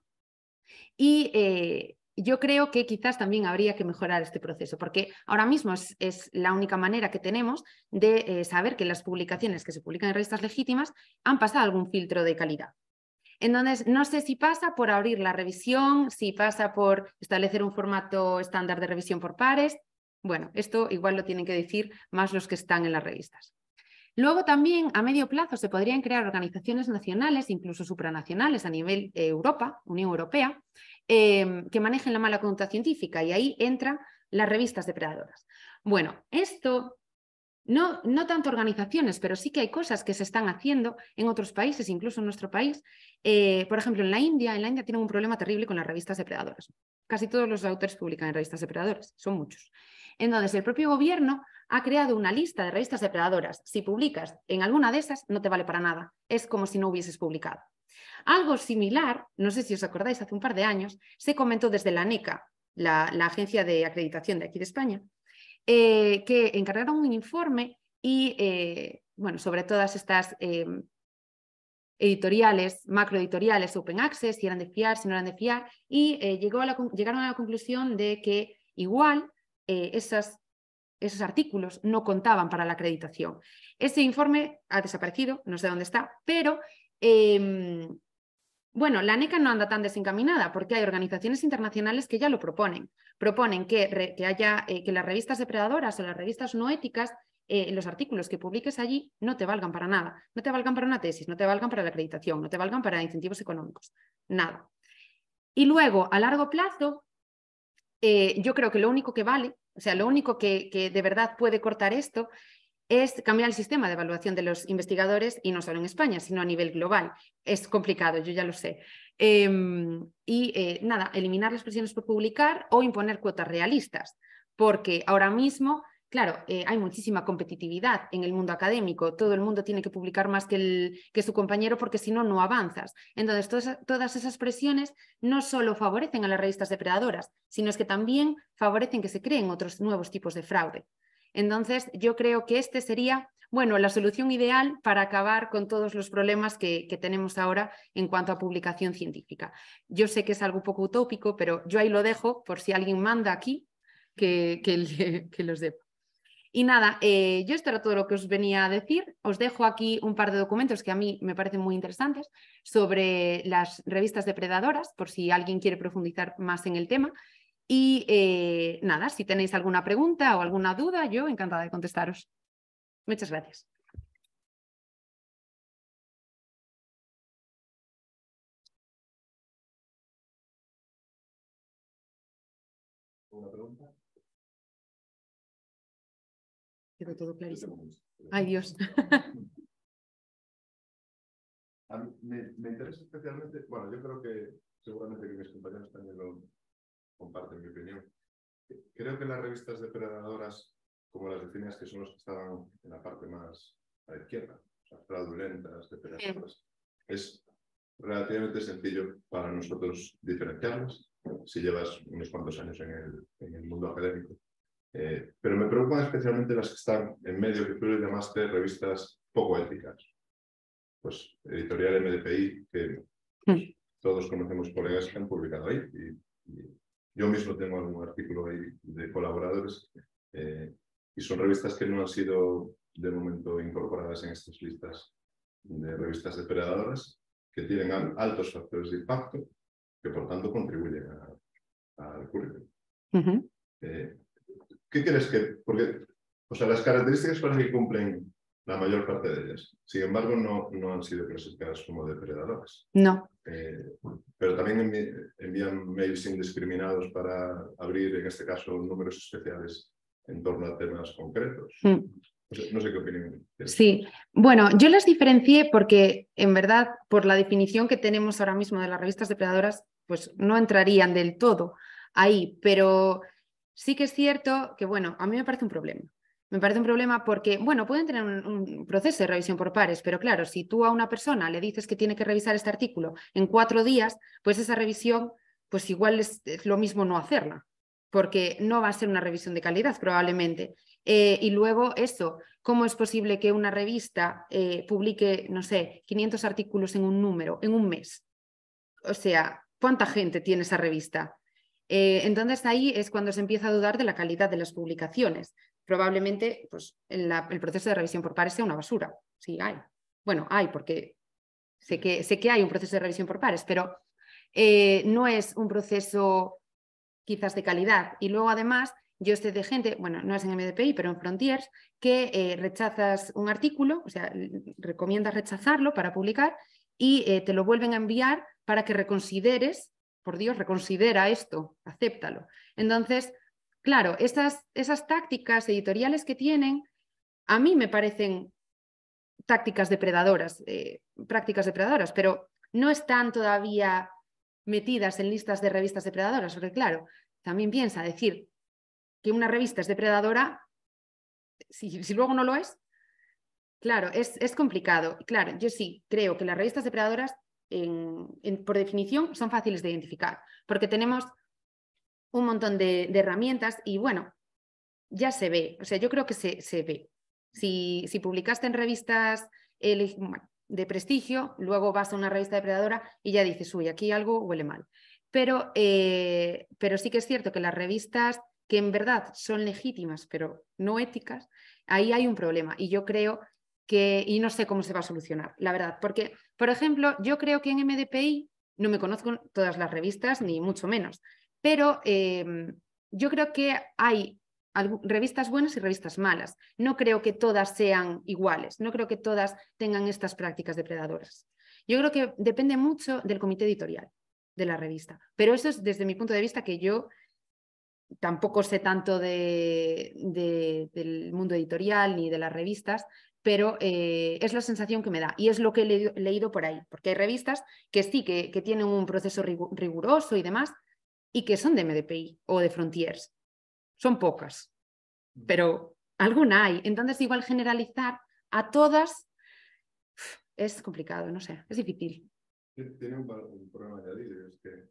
y eh, yo creo que quizás también habría que mejorar este proceso, porque ahora mismo es, es la única manera que tenemos de eh, saber que las publicaciones que se publican en revistas legítimas han pasado algún filtro de calidad. Entonces, no sé si pasa por abrir la revisión, si pasa por establecer un formato estándar de revisión por pares. Bueno, esto igual lo tienen que decir más los que están en las revistas. Luego también a medio plazo se podrían crear organizaciones nacionales, incluso supranacionales a nivel eh, Europa, Unión Europea, eh, que manejen la mala conducta científica y ahí entran las revistas depredadoras. Bueno, esto... No, no tanto organizaciones, pero sí que hay cosas que se están haciendo en otros países, incluso en nuestro país. Eh, por ejemplo, en la India, en la India tienen un problema terrible con las revistas depredadoras. Casi todos los autores publican en revistas depredadoras, son muchos. Entonces, el propio gobierno ha creado una lista de revistas depredadoras. Si publicas en alguna de esas, no te vale para nada. Es como si no hubieses publicado. Algo similar, no sé si os acordáis, hace un par de años, se comentó desde la NECA, la, la agencia de acreditación de aquí de España, Eh, que encargaron un informe y, eh, bueno, sobre todas estas eh, editoriales, macroeditoriales, open access, si eran de fiar, si no eran de fiar, y eh, llegó a la, llegaron a la conclusión de que igual eh, esas, esos artículos no contaban para la acreditación. Ese informe ha desaparecido, no sé dónde está, pero... Eh, Bueno, la NECA no anda tan desencaminada porque hay organizaciones internacionales que ya lo proponen. Proponen que, re, que, haya, eh, que las revistas depredadoras o las revistas no éticas, eh, los artículos que publiques allí no te valgan para nada. No te valgan para una tesis, no te valgan para la acreditación, no te valgan para incentivos económicos. Nada. Y luego, a largo plazo, eh, yo creo que lo único que vale, o sea, lo único que, que de verdad puede cortar esto es cambiar el sistema de evaluación de los investigadores, y no solo en España, sino a nivel global. Es complicado, yo ya lo sé. Eh, y eh, nada, eliminar las presiones por publicar o imponer cuotas realistas, porque ahora mismo, claro, eh, hay muchísima competitividad en el mundo académico. Todo el mundo tiene que publicar más que, el, que su compañero, porque si no, no avanzas. Entonces, todas, todas esas presiones no solo favorecen a las revistas depredadoras, sino es que también favorecen que se creen otros nuevos tipos de fraude. Entonces, yo creo que este sería, bueno, la solución ideal para acabar con todos los problemas que, que tenemos ahora en cuanto a publicación científica. Yo sé que es algo un poco utópico, pero yo ahí lo dejo por si alguien manda aquí que, que, que los dé. Y nada, eh, yo esto era todo lo que os venía a decir. Os dejo aquí un par de documentos que a mí me parecen muy interesantes sobre las revistas depredadoras, por si alguien quiere profundizar más en el tema. Y eh, nada, si tenéis alguna pregunta o alguna duda, yo encantada de contestaros. Muchas gracias.
¿Una pregunta?
Quedó todo clarísimo. Ay, Dios.
A mí me, me interesa especialmente, bueno, yo creo que seguramente que mis compañeros también lo comparten mi opinión. Creo que las revistas depredadoras, como las definidas, que son los que estaban en la parte más a la izquierda, o sea, fraudulentas, depredadoras, es relativamente sencillo para nosotros diferenciarlas, si llevas unos cuantos años en el, en el mundo académico. Eh, pero me preocupan especialmente las que están en medio, que tú le llamaste revistas poco éticas. Pues Editorial M D P I, que pues, todos conocemos colegas que han publicado ahí, y, y yo mismo tengo algún artículo ahí de colaboradores, eh, y son revistas que no han sido de momento incorporadas en estas listas de revistas depredadoras, que tienen al, altos factores de impacto, que por tanto contribuyen al currículum. Uh-huh. eh, ¿Qué crees que...? Porque, o sea, las características parece que cumplen la mayor parte de ellas. Sin embargo, no, no han sido clasificadas como depredadoras.
No.
Eh, pero también envi envían mails indiscriminados para abrir, en este caso, números especiales en torno a temas concretos. Mm. No sé, no sé qué opinión tienes.
Sí, bueno, yo las diferencié porque, en verdad, por la definición que tenemos ahora mismo de las revistas depredadoras, pues no entrarían del todo ahí, pero sí que es cierto que, bueno, a mí me parece un problema. Me parece un problema porque, bueno, pueden tener un, un proceso de revisión por pares, pero claro, si tú a una persona le dices que tiene que revisar este artículo en cuatro días, pues esa revisión, pues igual es, es lo mismo no hacerla, porque no va a ser una revisión de calidad probablemente. Eh, y luego eso, ¿cómo es posible que una revista eh, publique, no sé, quinientos artículos en un número, en un mes? O sea, ¿cuánta gente tiene esa revista? Eh, entonces ahí es cuando se empieza a dudar de la calidad de las publicaciones. Probablemente pues, el, la, el proceso de revisión por pares sea una basura. Sí, hay. Bueno, hay, porque sé que, sé que hay un proceso de revisión por pares, pero eh, no es un proceso quizás de calidad. Y luego además, yo sé de gente, bueno, no es en M D P I, pero en Frontiers, que eh, rechazas un artículo, o sea, recomiendas rechazarlo para publicar y eh, te lo vuelven a enviar para que reconsideres, por Dios, reconsidera esto, acéptalo. Entonces, claro, esas, esas tácticas editoriales que tienen, a mí me parecen tácticas depredadoras, eh, prácticas depredadoras, pero no están todavía metidas en listas de revistas depredadoras, porque claro, también piensa decir que una revista es depredadora, si, si luego no lo es, claro, es, es complicado. Claro, yo sí creo que las revistas depredadoras, en, en, por definición, son fáciles de identificar, porque tenemos un montón de, de herramientas y bueno, ya se ve, o sea, yo creo que se, se ve. Si, si publicaste en revistas eh, de prestigio, luego vas a una revista depredadora y ya dices, uy, aquí algo huele mal. Pero, eh, pero sí que es cierto que las revistas que en verdad son legítimas, pero no éticas, ahí hay un problema. Y yo creo que, y no sé cómo se va a solucionar, la verdad. Porque, por ejemplo, yo creo que en M D P I, no me conozco todas las revistas, ni mucho menos, pero eh, yo creo que hay revistas buenas y revistas malas. No creo que todas sean iguales, no creo que todas tengan estas prácticas depredadoras. Yo creo que depende mucho del comité editorial de la revista, pero eso es desde mi punto de vista que yo tampoco sé tanto de, de, del mundo editorial ni de las revistas, pero eh, es la sensación que me da y es lo que he leído, leído por ahí, porque hay revistas que sí, que, que tienen un proceso riguroso y demás, y que son de M D P I o de Frontiers. Son pocas, pero alguna hay. Entonces, igual generalizar a todas es complicado, no sé, es difícil.
Tiene un, un problema añadido, es que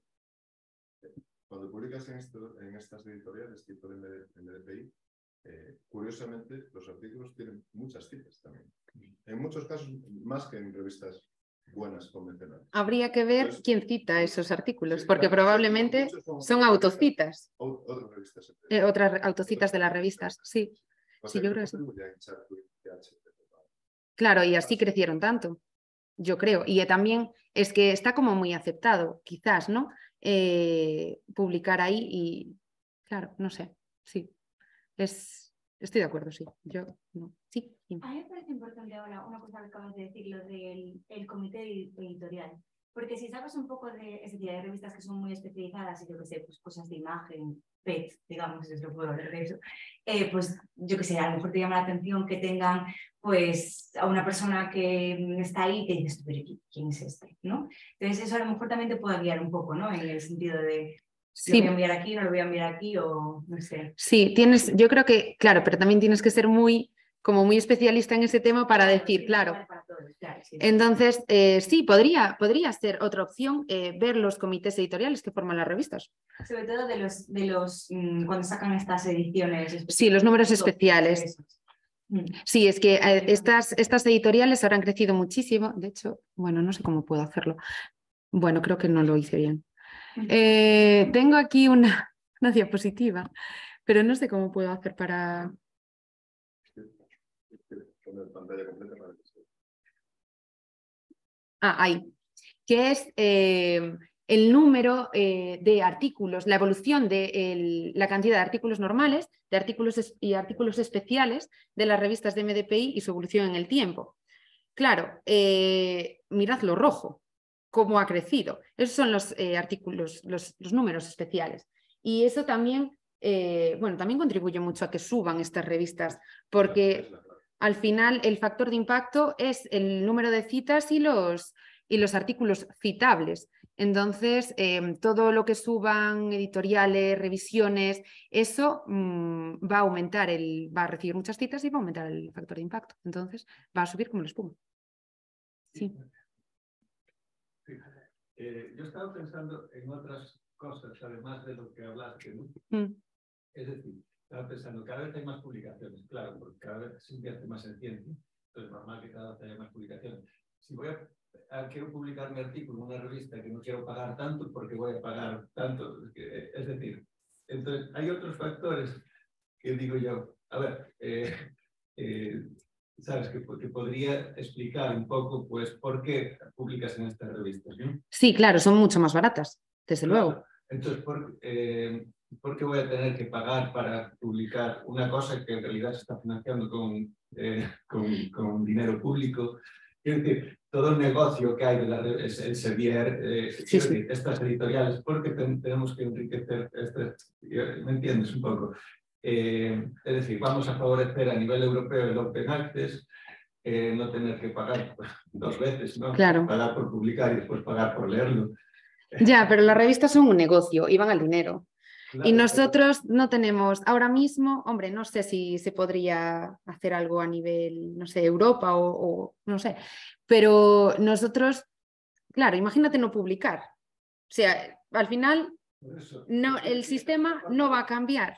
cuando publicas en, esto, en estas editoriales tipo de M D P I, eh, curiosamente los artículos tienen muchas citas también. En muchos casos, más que en revistas buenas convencionales.
Habría que ver
Entonces,
quién cita esos artículos,
sí,
porque
claro,
probablemente
muchos son,
son autocitas.
Otras revistas.
Eh, otras autocitas de las revistas, sí.
O
Sí,
sea,
yo creo que sí.
Que
claro, y así crecieron tanto, yo creo. Y también es que está como muy aceptado, quizás, ¿no? Eh, publicar ahí y, claro, no sé, sí. Es, estoy de acuerdo, sí. Yo, no. Sí.
A mí me parece importante ahora una cosa que acabas de decir, lo del el comité editorial. Porque si sabes un poco de, es decir, hay revistas que son muy especializadas y yo que sé, pues cosas de imagen, P E T, digamos, si es lo puedo hablar de eso, eh, pues yo que sé, a lo mejor te llama la atención que tengan pues a una persona que está ahí y te dices, pero ¿quién es este? ¿No? Entonces eso a lo mejor también te puede guiar un poco, ¿no? En el sentido de,
sí.
¿lo voy a enviar aquí, no lo voy a enviar aquí o no sé?
Sí, tienes, yo creo que, claro, pero también tienes que ser muy... como muy especialista en ese tema para decir, claro. Entonces, eh, sí, podría, podría ser otra opción eh, ver los comités editoriales que forman las revistas.
Sobre todo de los, de los mmm, cuando sacan estas ediciones.
Sí, los números especiales. Sí, es que eh, estas, estas editoriales habrán crecido muchísimo. De hecho, bueno, no sé cómo puedo hacerlo. Bueno, creo que no lo hice bien. Eh, tengo aquí una, una diapositiva, pero no sé cómo puedo hacer para... Ah, ahí. Que es eh, el número eh, de artículos, la evolución de el, la cantidad de artículos normales, de artículos es, y artículos especiales de las revistas de M D P I y su evolución en el tiempo. Claro, eh, mirad lo rojo, cómo ha crecido. Esos son los eh, artículos, los, los números especiales. Y eso también, eh, bueno, también contribuye mucho a que suban estas revistas, porque al final el factor de impacto es el número de citas y los, y los artículos citables. Entonces, eh, todo lo que suban, editoriales, revisiones, eso mmm, va a aumentar, el, va a recibir muchas citas y va a aumentar el factor de impacto. Entonces, va a subir como la espuma. Sí.
Sí. Eh, yo estaba pensando en otras cosas, además de lo que hablaste, ¿no?
Mm.
Es decir, estaba pensando, cada vez hay más publicaciones, claro, porque cada vez se invierte más en ciencia, entonces es normal que cada vez haya más publicaciones. Si voy a, a, quiero publicar mi artículo en una revista que no quiero pagar tanto, porque voy a pagar tanto, es decir, entonces hay otros factores que digo yo, a ver, eh, eh, sabes, que, que podría explicar un poco, pues, por qué publicas en estas revistas, ¿no?
Sí, claro, son mucho más baratas, desde
claro.
luego.
Entonces, ¿por, eh, ¿por qué voy a tener que pagar para publicar una cosa que en realidad se está financiando con, eh, con, con dinero público? Quiero decir, todo el negocio que hay de la, el, el Sevier, eh,
sí,
quiero
sí.
decir, estas editoriales, ¿por qué ten, tenemos que enriquecer? Este, ¿me entiendes un poco? Eh, es decir, vamos a favorecer a nivel europeo el Open Access, eh, no tener que pagar pues, dos veces, ¿no?
Claro.
Pagar por publicar y después pagar por leerlo.
Ya, pero las revistas son un negocio y van al dinero. Claro, y nosotros pero... no tenemos, ahora mismo, hombre, no sé si se podría hacer algo a nivel, no sé, Europa o, o no sé, pero nosotros, claro, imagínate no publicar. O sea, al final, no, el sistema no va a cambiar.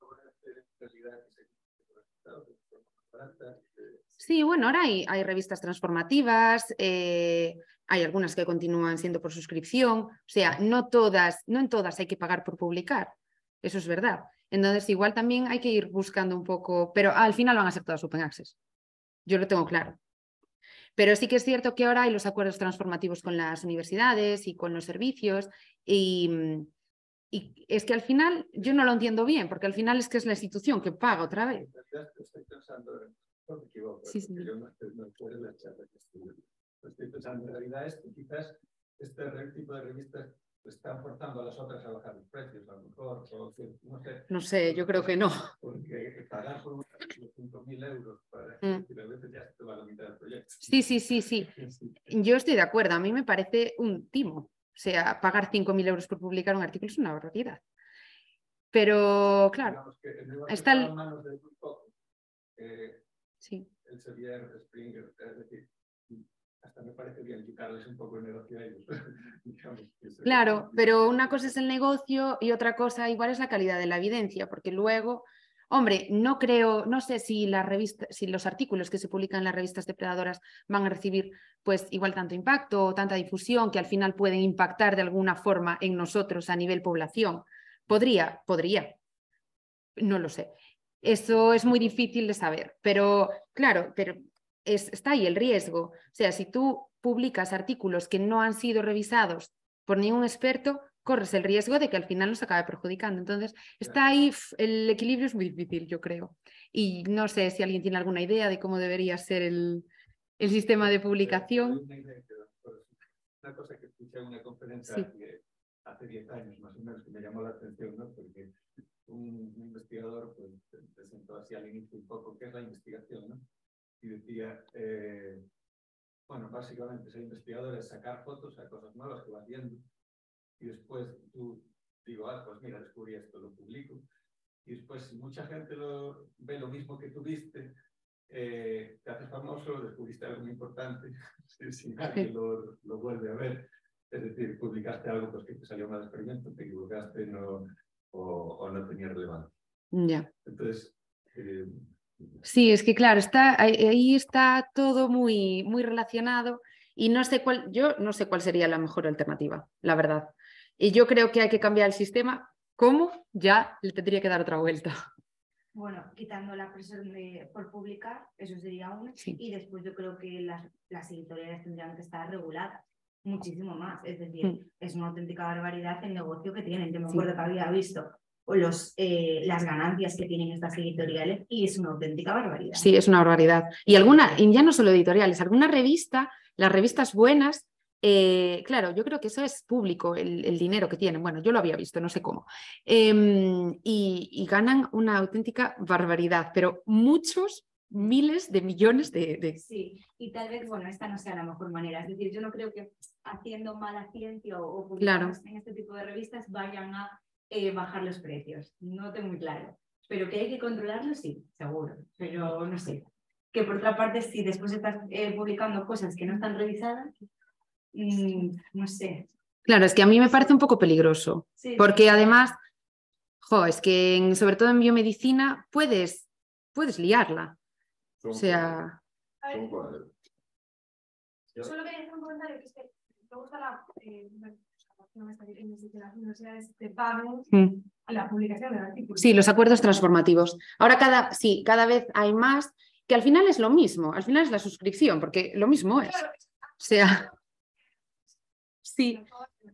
Sí, bueno, ahora hay, hay revistas transformativas, eh, hay algunas que continúan siendo por suscripción, o sea, no todas, no en todas hay que pagar por publicar, eso es verdad. Entonces, igual también hay que ir buscando un poco, pero al final van a ser todas Open Access, yo lo tengo claro. Pero sí que es cierto que ahora hay los acuerdos transformativos con las universidades y con los servicios y, y es que al final yo no lo entiendo bien, porque al final es que es la institución que paga otra vez.
Estoy pensando en... No me equivoco,
sí, sí.
yo no estoy, no estoy en la charla que estoy. Estoy pensando en realidad es que quizás este tipo de revistas están forzando a las otras a bajar los precios, a lo mejor, o, no sé.
No sé, yo creo que no.
Porque pagar por un artículo cinco mil euros para
Mm.
que a veces ya se te va la mitad del proyecto.
Sí, sí, sí, sí. Yo estoy de acuerdo, a mí me parece un timo. O sea, pagar cinco mil euros por publicar un artículo es una barbaridad. Pero, claro,
Digamos que el negocio
está el...
en manos de muy poco. Eh,
Sí.
el Sevier, Springer, es decir, hasta me parece bien quitarles un poco el negocio a ellos. Digamos que se...
Claro, pero una cosa es el negocio y otra cosa igual es la calidad de la evidencia, porque luego, hombre, no creo, no sé si las revistas, si los artículos que se publican en las revistas depredadoras van a recibir pues igual tanto impacto o tanta difusión que al final pueden impactar de alguna forma en nosotros a nivel población. Podría, podría, no lo sé. Eso es muy difícil de saber, pero claro, pero es, está ahí el riesgo. O sea, si tú publicas artículos que no han sido revisados por ningún experto, corres el riesgo de que al final nos acabe perjudicando. Entonces, está ahí, el equilibrio es muy difícil, yo creo. Y no sé si alguien tiene alguna idea de cómo debería ser el, el sistema de publicación.
Una cosa que escuché en una conferencia
Sí.
que hace diez años más o menos que me llamó la atención, ¿no? Porque un, un investigador pues, presentó así al inicio un poco qué es la investigación, ¿no? Y decía, eh, bueno, básicamente ser investigador es sacar fotos a cosas nuevas que vas viendo y después tú digo, ah, pues mira, descubrí esto, lo publico y después si mucha gente lo, ve lo mismo que tú viste, eh, te haces famoso, descubriste algo muy importante, si nadie lo, lo vuelve a ver, es decir, publicaste algo pues, que te salió mal experimento, te equivocaste no, o, o no tenía relevancia.
Ya.
Entonces, eh,
sí, es que claro, está, ahí, ahí está todo muy, muy relacionado y no sé cuál, yo no sé cuál sería la mejor alternativa, la verdad. Y yo creo que hay que cambiar el sistema. ¿Cómo? Ya le tendría que dar otra vuelta.
Bueno, quitando la presión de, por publicar, eso sería uno.
Sí.
Y después yo creo que las, las editoriales tendrían que estar reguladas muchísimo más. Es decir,
Mm.
es una auténtica barbaridad el negocio que tienen. Yo me
Sí.
acuerdo que había visto los, eh, las ganancias que tienen estas editoriales y es una auténtica barbaridad.
Sí, es una barbaridad. Y alguna, y ya no solo editoriales, alguna revista, las revistas buenas, eh, claro, yo creo que eso es público, el, el dinero que tienen. Bueno, yo lo había visto, no sé cómo. Eh, y, y ganan una auténtica barbaridad, pero muchos miles de millones de, de...
Sí, y tal vez, bueno, esta no sea la mejor manera. Es decir, yo no creo que haciendo mala ciencia o, o publicando
Claro.
en este tipo de revistas vayan a eh, bajar los precios. No tengo muy claro. Pero que hay que controlarlo, sí, seguro. Pero no sé. Que por otra parte, si después estás eh, publicando cosas que no están revisadas, mmm, no sé.
Claro, es que a mí me parece un poco peligroso.
Sí,
porque
sí.
además, jo, es que en, sobre todo en biomedicina puedes, puedes liarla. O sea...
Solo quería hacer un comentario, que es que me gusta la eh, de las universidades te pagan
Mm.
la publicación del artículo.
Sí, los acuerdos transformativos. Ahora cada, sí, cada vez hay más, que al final es lo mismo, al final es la suscripción, porque lo mismo es.
Claro,
O sea, sí.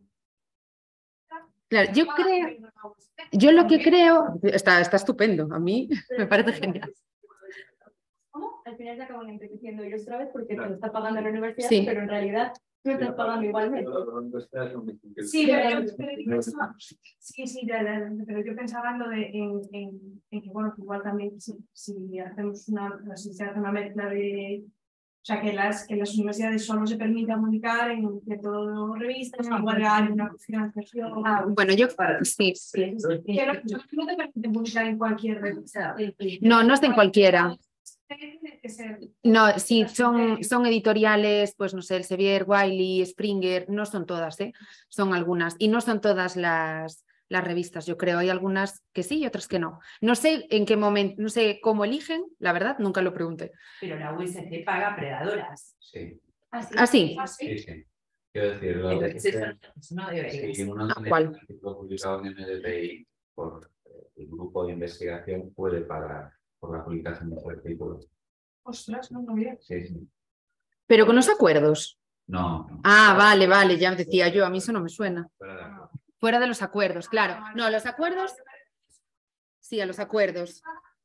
Claro, yo creo, yo lo que creo, está, está estupendo, a mí me parece genial.
¿Cómo? Al final se acaban enriqueciendo ellos otra vez porque te lo está pagando la universidad,
Sí.
pero en realidad tú estás pagando igualmente. Sí, pero yo, pero yo pensaba, sí, sí, ya, ya, pero yo pensaba en, lo de, en, en, en que, bueno, que igual también si, si hacemos una, si se hace una mezcla de, o sea, que las, que las universidades solo se permitan publicar en ciertas revistas, igual hay una financiación.
Ah, bueno, yo sí, sí.
Que no, no te permiten publicar en cualquier revista.
No, no es en cualquiera.
Tiene que ser.
No, sí, son, son editoriales, pues no sé, Elsevier, Wiley, Springer, no son todas, ¿eh? Son algunas. Y no son todas las, las revistas, yo creo. Hay algunas que sí y otras que no. No sé en qué momento, no sé cómo eligen, la verdad, nunca lo pregunté.
Pero la U S C paga predadoras.
Sí,
¿Ah, sí?
sí, sí. Quiero decir, la
Entonces,
U S C,
eso, eso no debería
sí,
ser.
un
¿cuál?
artículo publicado en M D P I por eh, el grupo de investigación puede pagar por la publicación de ese artículo.
Ostras, no, no bien.
Sí, sí.
Pero con los acuerdos.
No, no.
Ah, vale, vale, ya decía yo, a mí eso no me suena.
Fuera de acuerdo.
Fuera de los acuerdos, claro. No, los acuerdos, sí, a los acuerdos.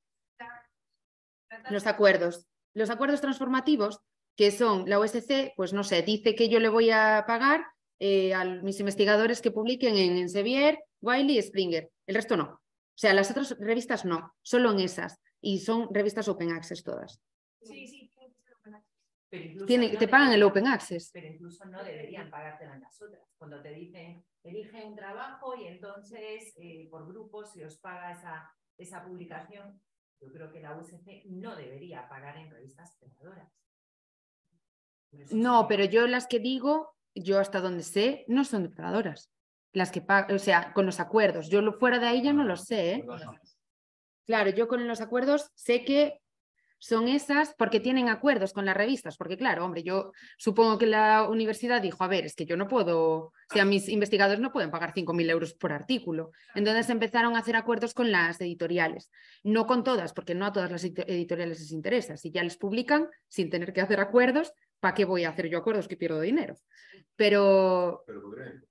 Los acuerdos. Los acuerdos transformativos, que son la U S C, pues no sé, dice que yo le voy a pagar eh, a mis investigadores que publiquen en Elsevier, Wiley y Springer. El resto no. O sea, las otras revistas no, solo en esas. Y son revistas Open Access todas.
Sí, sí, tiene que ser open access.
Pero incluso
Tiene,
no
te pagan el
deberían-
Open Access.
Pero incluso no deberían pagártela en las otras. Cuando te dicen, elige un trabajo y entonces eh, por grupos se os paga esa, esa publicación, yo creo que la U S C no debería pagar en revistas creadoras.
No, pero yo las que digo, yo hasta donde sé, no son depredadoras. Las que pagan, o sea, con los acuerdos. Yo lo, fuera de ahí ya no lo sé, ¿eh? Claro, yo con los acuerdos sé que son esas porque tienen acuerdos con las revistas, porque claro, hombre, yo supongo que la universidad dijo, a ver, es que yo no puedo, o sea, mis investigadores no pueden pagar cinco mil euros por artículo. Entonces empezaron a hacer acuerdos con las editoriales, no con todas, porque no a todas las editoriales les interesa. Si ya les publican sin tener que hacer acuerdos, ¿para qué voy a hacer yo acuerdos que pierdo dinero? Pero...
Pero podrían.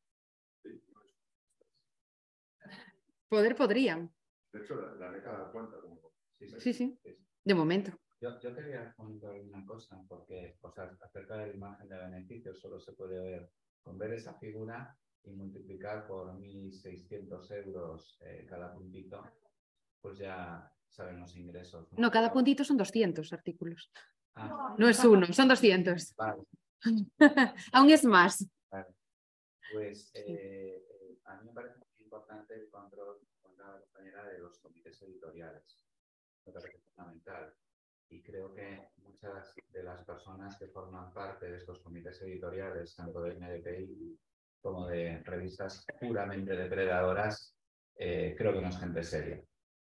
Poder podrían.
De hecho, la, la NECA da cuenta. Como...
Sí, sí, de momento.
Yo, yo quería comentar una cosa, porque o sea, acerca del margen de beneficios solo se puede ver con ver esa figura y multiplicar por mil seiscientos euros eh, cada puntito, pues ya saben los ingresos. No,
No, cada puntito son doscientos artículos.
Ah,
No es uno, son doscientos.
vale,
Aún es más.
vale. Pues eh, eh, a mí me parece muy importante el control contra la compañera de los comités editoriales. Me parece fundamental. Y creo que muchas de las personas que forman parte de estos comités editoriales, tanto de M D P I como de revistas puramente depredadoras, eh, creo que no es gente seria.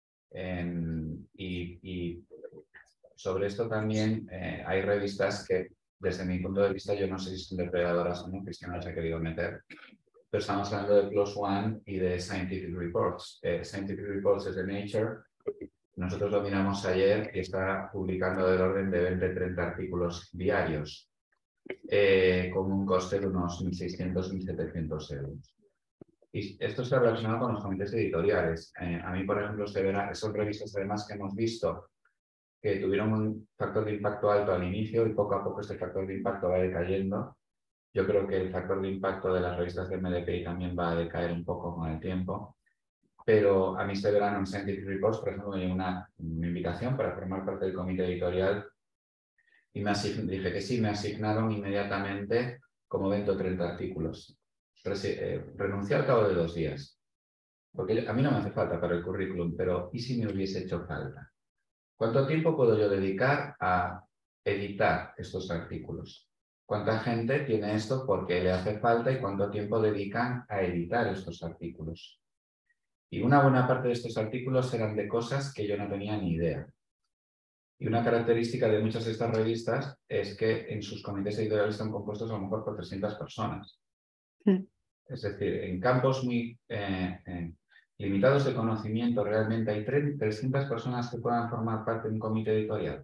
En, y, y sobre esto también eh, hay revistas que, desde mi punto de vista, yo no sé si son depredadoras o no, Cristian no se ha querido meter, pero estamos hablando de Plus One y de Scientific Reports. Eh, Scientific Reports es de Nature. Nosotros lo miramos ayer y está publicando del orden de veinte a treinta artículos diarios, eh, con un coste de unos mil seiscientos a mil setecientos euros. Y esto está relacionado con los comités editoriales. Eh, a mí, por ejemplo, se verá, son revistas además que hemos visto que tuvieron un factor de impacto alto al inicio y poco a poco este factor de impacto va decayendo. Yo creo que el factor de impacto de las revistas de M D P I también va a decaer un poco con el tiempo. Pero a mí este verano en Scientific Reports, por ejemplo, me dio una, una invitación para formar parte del comité editorial y me dije que sí, me asignaron inmediatamente como veinte o treinta artículos. Resi eh, renuncié al cabo de dos días, porque yo, a mí no me hace falta para el currículum, pero ¿y si me hubiese hecho falta? ¿Cuánto tiempo puedo yo dedicar a editar estos artículos? ¿Cuánta gente tiene esto porque le hace falta y cuánto tiempo dedican a editar estos artículos? Y una buena parte de estos artículos eran de cosas que yo no tenía ni idea. Y una característica de muchas de estas revistas es que en sus comités editoriales están compuestos a lo mejor por trescientas personas. Mm. Es decir, en campos muy eh, eh, limitados de conocimiento, realmente hay trescientas personas que puedan formar parte de un comité editorial.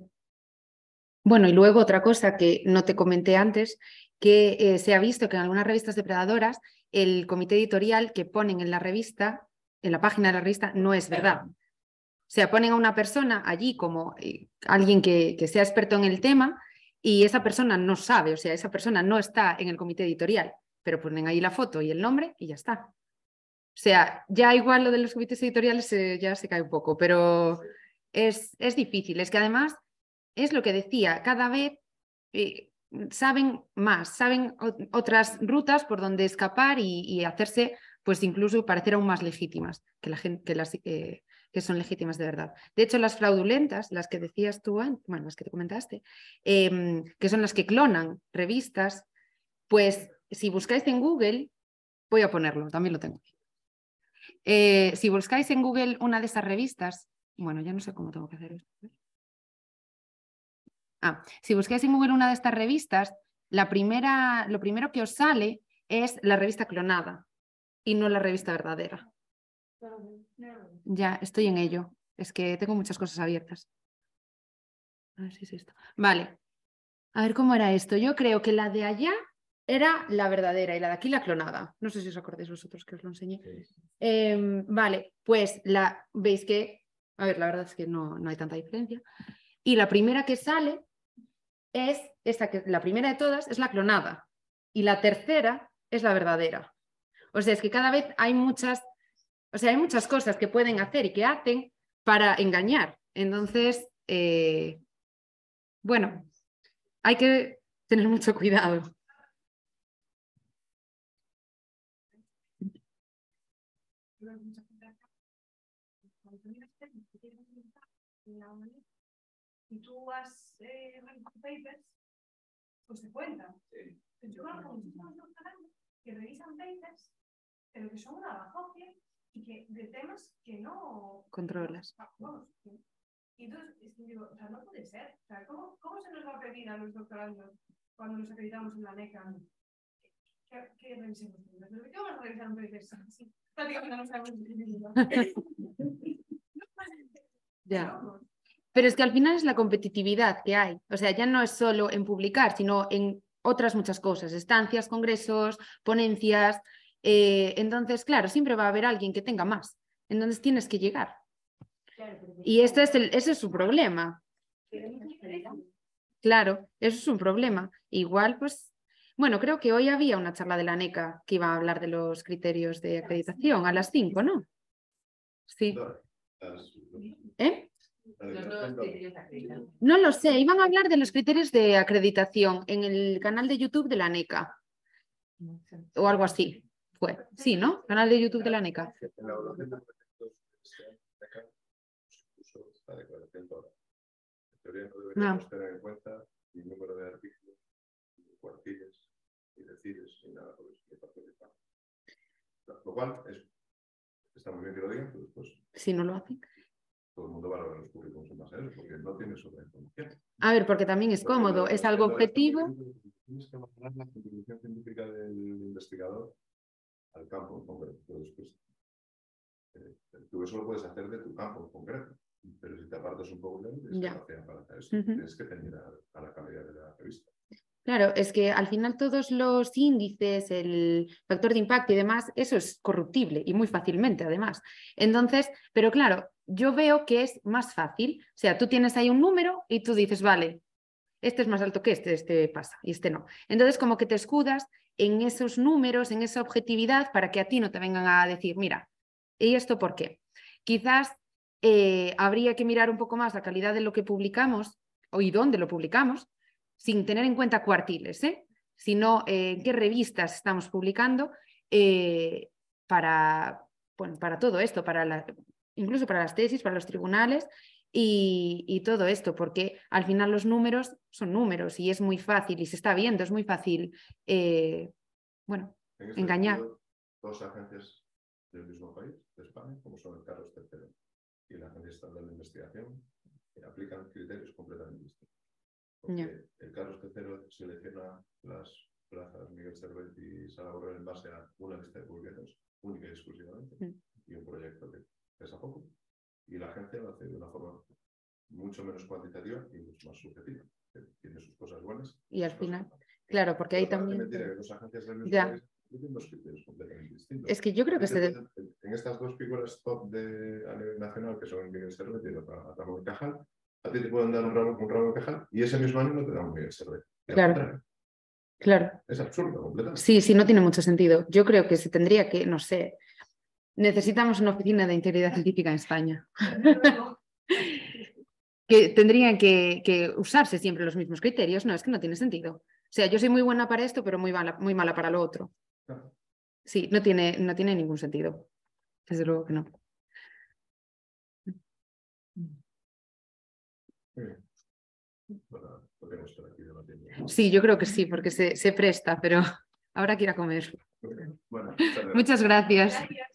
Bueno, y luego otra cosa que no te comenté antes, que eh, se ha visto que en algunas revistas depredadoras el comité editorial que ponen en la revista, en la página de la revista, no es verdad. O sea, ponen a una persona allí como eh, alguien que, que sea experto en el tema y esa persona no sabe, o sea, esa persona no está en el comité editorial, pero ponen ahí la foto y el nombre y ya está. O sea, ya igual lo de los comités editoriales eh, ya se cae un poco, pero es, es difícil. Es que además, es lo que decía, cada vez eh, saben más, saben otras rutas por donde escapar y, y hacerse, pues incluso parecer aún más legítimas que, la gente, que, las, eh, que son legítimas de verdad. De hecho, las fraudulentas, las que decías tú antes, bueno, las que te comentaste, eh, que son las que clonan revistas, pues si buscáis en Google, voy a ponerlo, también lo tengo. Eh, si buscáis en Google una de esas revistas, bueno, ya no sé cómo tengo que hacer esto. Ah, si buscáis en Google una de estas revistas, la primera, lo primero que os sale es la revista clonada y no la revista verdadera. Ya, estoy en ello. Es que tengo muchas cosas abiertas. A ver si es esto. Vale. A ver cómo era esto. Yo creo que la de allá era la verdadera y la de aquí la clonada. No sé si os acordáis vosotros que os lo enseñé. Sí. Eh, vale, pues la veis que, a ver, la verdad es que no, no hay tanta diferencia. Y la primera que sale es esta, que la primera de todas es la clonada. Y la tercera es la verdadera. O sea, es que cada vez hay muchas, o sea, hay muchas cosas que pueden hacer y que hacen para engañar. Entonces, eh, bueno, hay que tener mucho cuidado.
Y tú has eh, papers, pues te cuentan. Sí. Yo conozco muchísimos doctorandos que revisan papers, pero que son una bajocia y que de temas que no
controlas.
Vamos, y entonces, es que digo, o sea, no puede ser. O sea, ¿cómo, ¿cómo se nos va a pedir a los doctorandos cuando nos acreditamos en la NECA que, que revisemos papers? ¿Pero qué vamos a revisar un paper? Sí, prácticamente no sabemos qué.
Ya. Pero es que al final es la competitividad que hay. O sea, ya no es solo en publicar, sino en otras muchas cosas. Estancias, congresos, ponencias. Eh, entonces, claro, siempre va a haber alguien que tenga más. Entonces tienes que llegar. Y este es el, ese es su problema. Claro, eso es un problema. Igual, pues, bueno, creo que hoy había una charla de la NECA que iba a hablar de los criterios de acreditación a las cinco, ¿no? Sí. ¿Eh?
Los nuevos criterios de acreditación.
No lo sé, iban a hablar de los criterios de acreditación en el canal de YouTube de la NECA. O algo así. Fue. Sí, ¿no? Canal de YouTube de la NECA.
En la evaluación de proyectos de NECA se puso esta declaración toda. En teoría no deberíamos tener en cuenta ni número de artículos, ni cuartiles, ni decides, ni nada por eso, ni participar. Lo cual es, está muy bien que lo digan, pero después
si no lo hacen.
Todo el mundo valora los currículos en base a eso, porque no tienes otra información.
A ver, porque también es cómodo, es algo objetivo.
Tienes que valorar la contribución científica del investigador al campo en concreto. Pero después, eh, tú eso lo puedes hacer de tu campo en concreto, pero si te apartas un poco de él, es
Ya.
que para hacer eso.
Uh-huh.
Tienes que tener a, a la calidad de la revista.
Claro, es que al final todos los índices, el factor de impacto y demás, eso es corruptible y muy fácilmente además. Entonces, pero claro, yo veo que es más fácil. O sea, tú tienes ahí un número y tú dices, vale, este es más alto que este, este pasa y este no. Entonces, como que te escudas en esos números, en esa objetividad para que a ti no te vengan a decir, mira, ¿y esto por qué? Quizás eh, habría que mirar un poco más la calidad de lo que publicamos o y dónde lo publicamos, sin tener en cuenta cuartiles, ¿eh? sino eh, en qué revistas estamos publicando eh, para, bueno, para todo esto, para la, incluso para las tesis, para los tribunales y, y todo esto, porque al final los números son números y es muy fácil y se está viendo, es muy fácil eh, bueno,
en este
engañar.
Sentido, dos agencias del mismo país, de España, como son el Carlos tercero y la Agencia Estatal de Investigación, que aplican criterios completamente distintos. Porque yeah. el Carlos tercero selecciona las plazas Miguel Servet y Sara Borrell en base a una lista de publicaciones única y exclusivamente mm. y un proyecto que pesa poco. Y la agencia lo hace de una forma mucho menos cuantitativa y mucho más subjetiva, que tiene sus cosas buenas.
Y al final, cosas. Claro, porque ahí también...
Mentira, que dos agencias del mismo
ya.
país tienen dos criterios completamente distintos.
Es que yo creo que se... De...
En estas dos figuras top de, a nivel nacional, que son Miguel Servet y Ramón Cajal, a ti te pueden dar un ramo, un ramo de Cajal y ese mismo año no te dan un Miguel Servet.
Claro, claro.
Es absurdo completamente.
Sí, sí, no tiene mucho sentido. Yo creo que se tendría que, no sé, necesitamos una oficina de integridad científica en España. que tendrían que, que usarse siempre los mismos criterios. No, es que no tiene sentido. O sea, yo soy muy buena para esto, pero muy mala, muy mala para lo otro. Sí, no tiene, no tiene ningún sentido. Desde luego que no. Sí, yo creo que sí, porque se, se presta, pero habrá que ir a comer.
Bueno,
muchas gracias.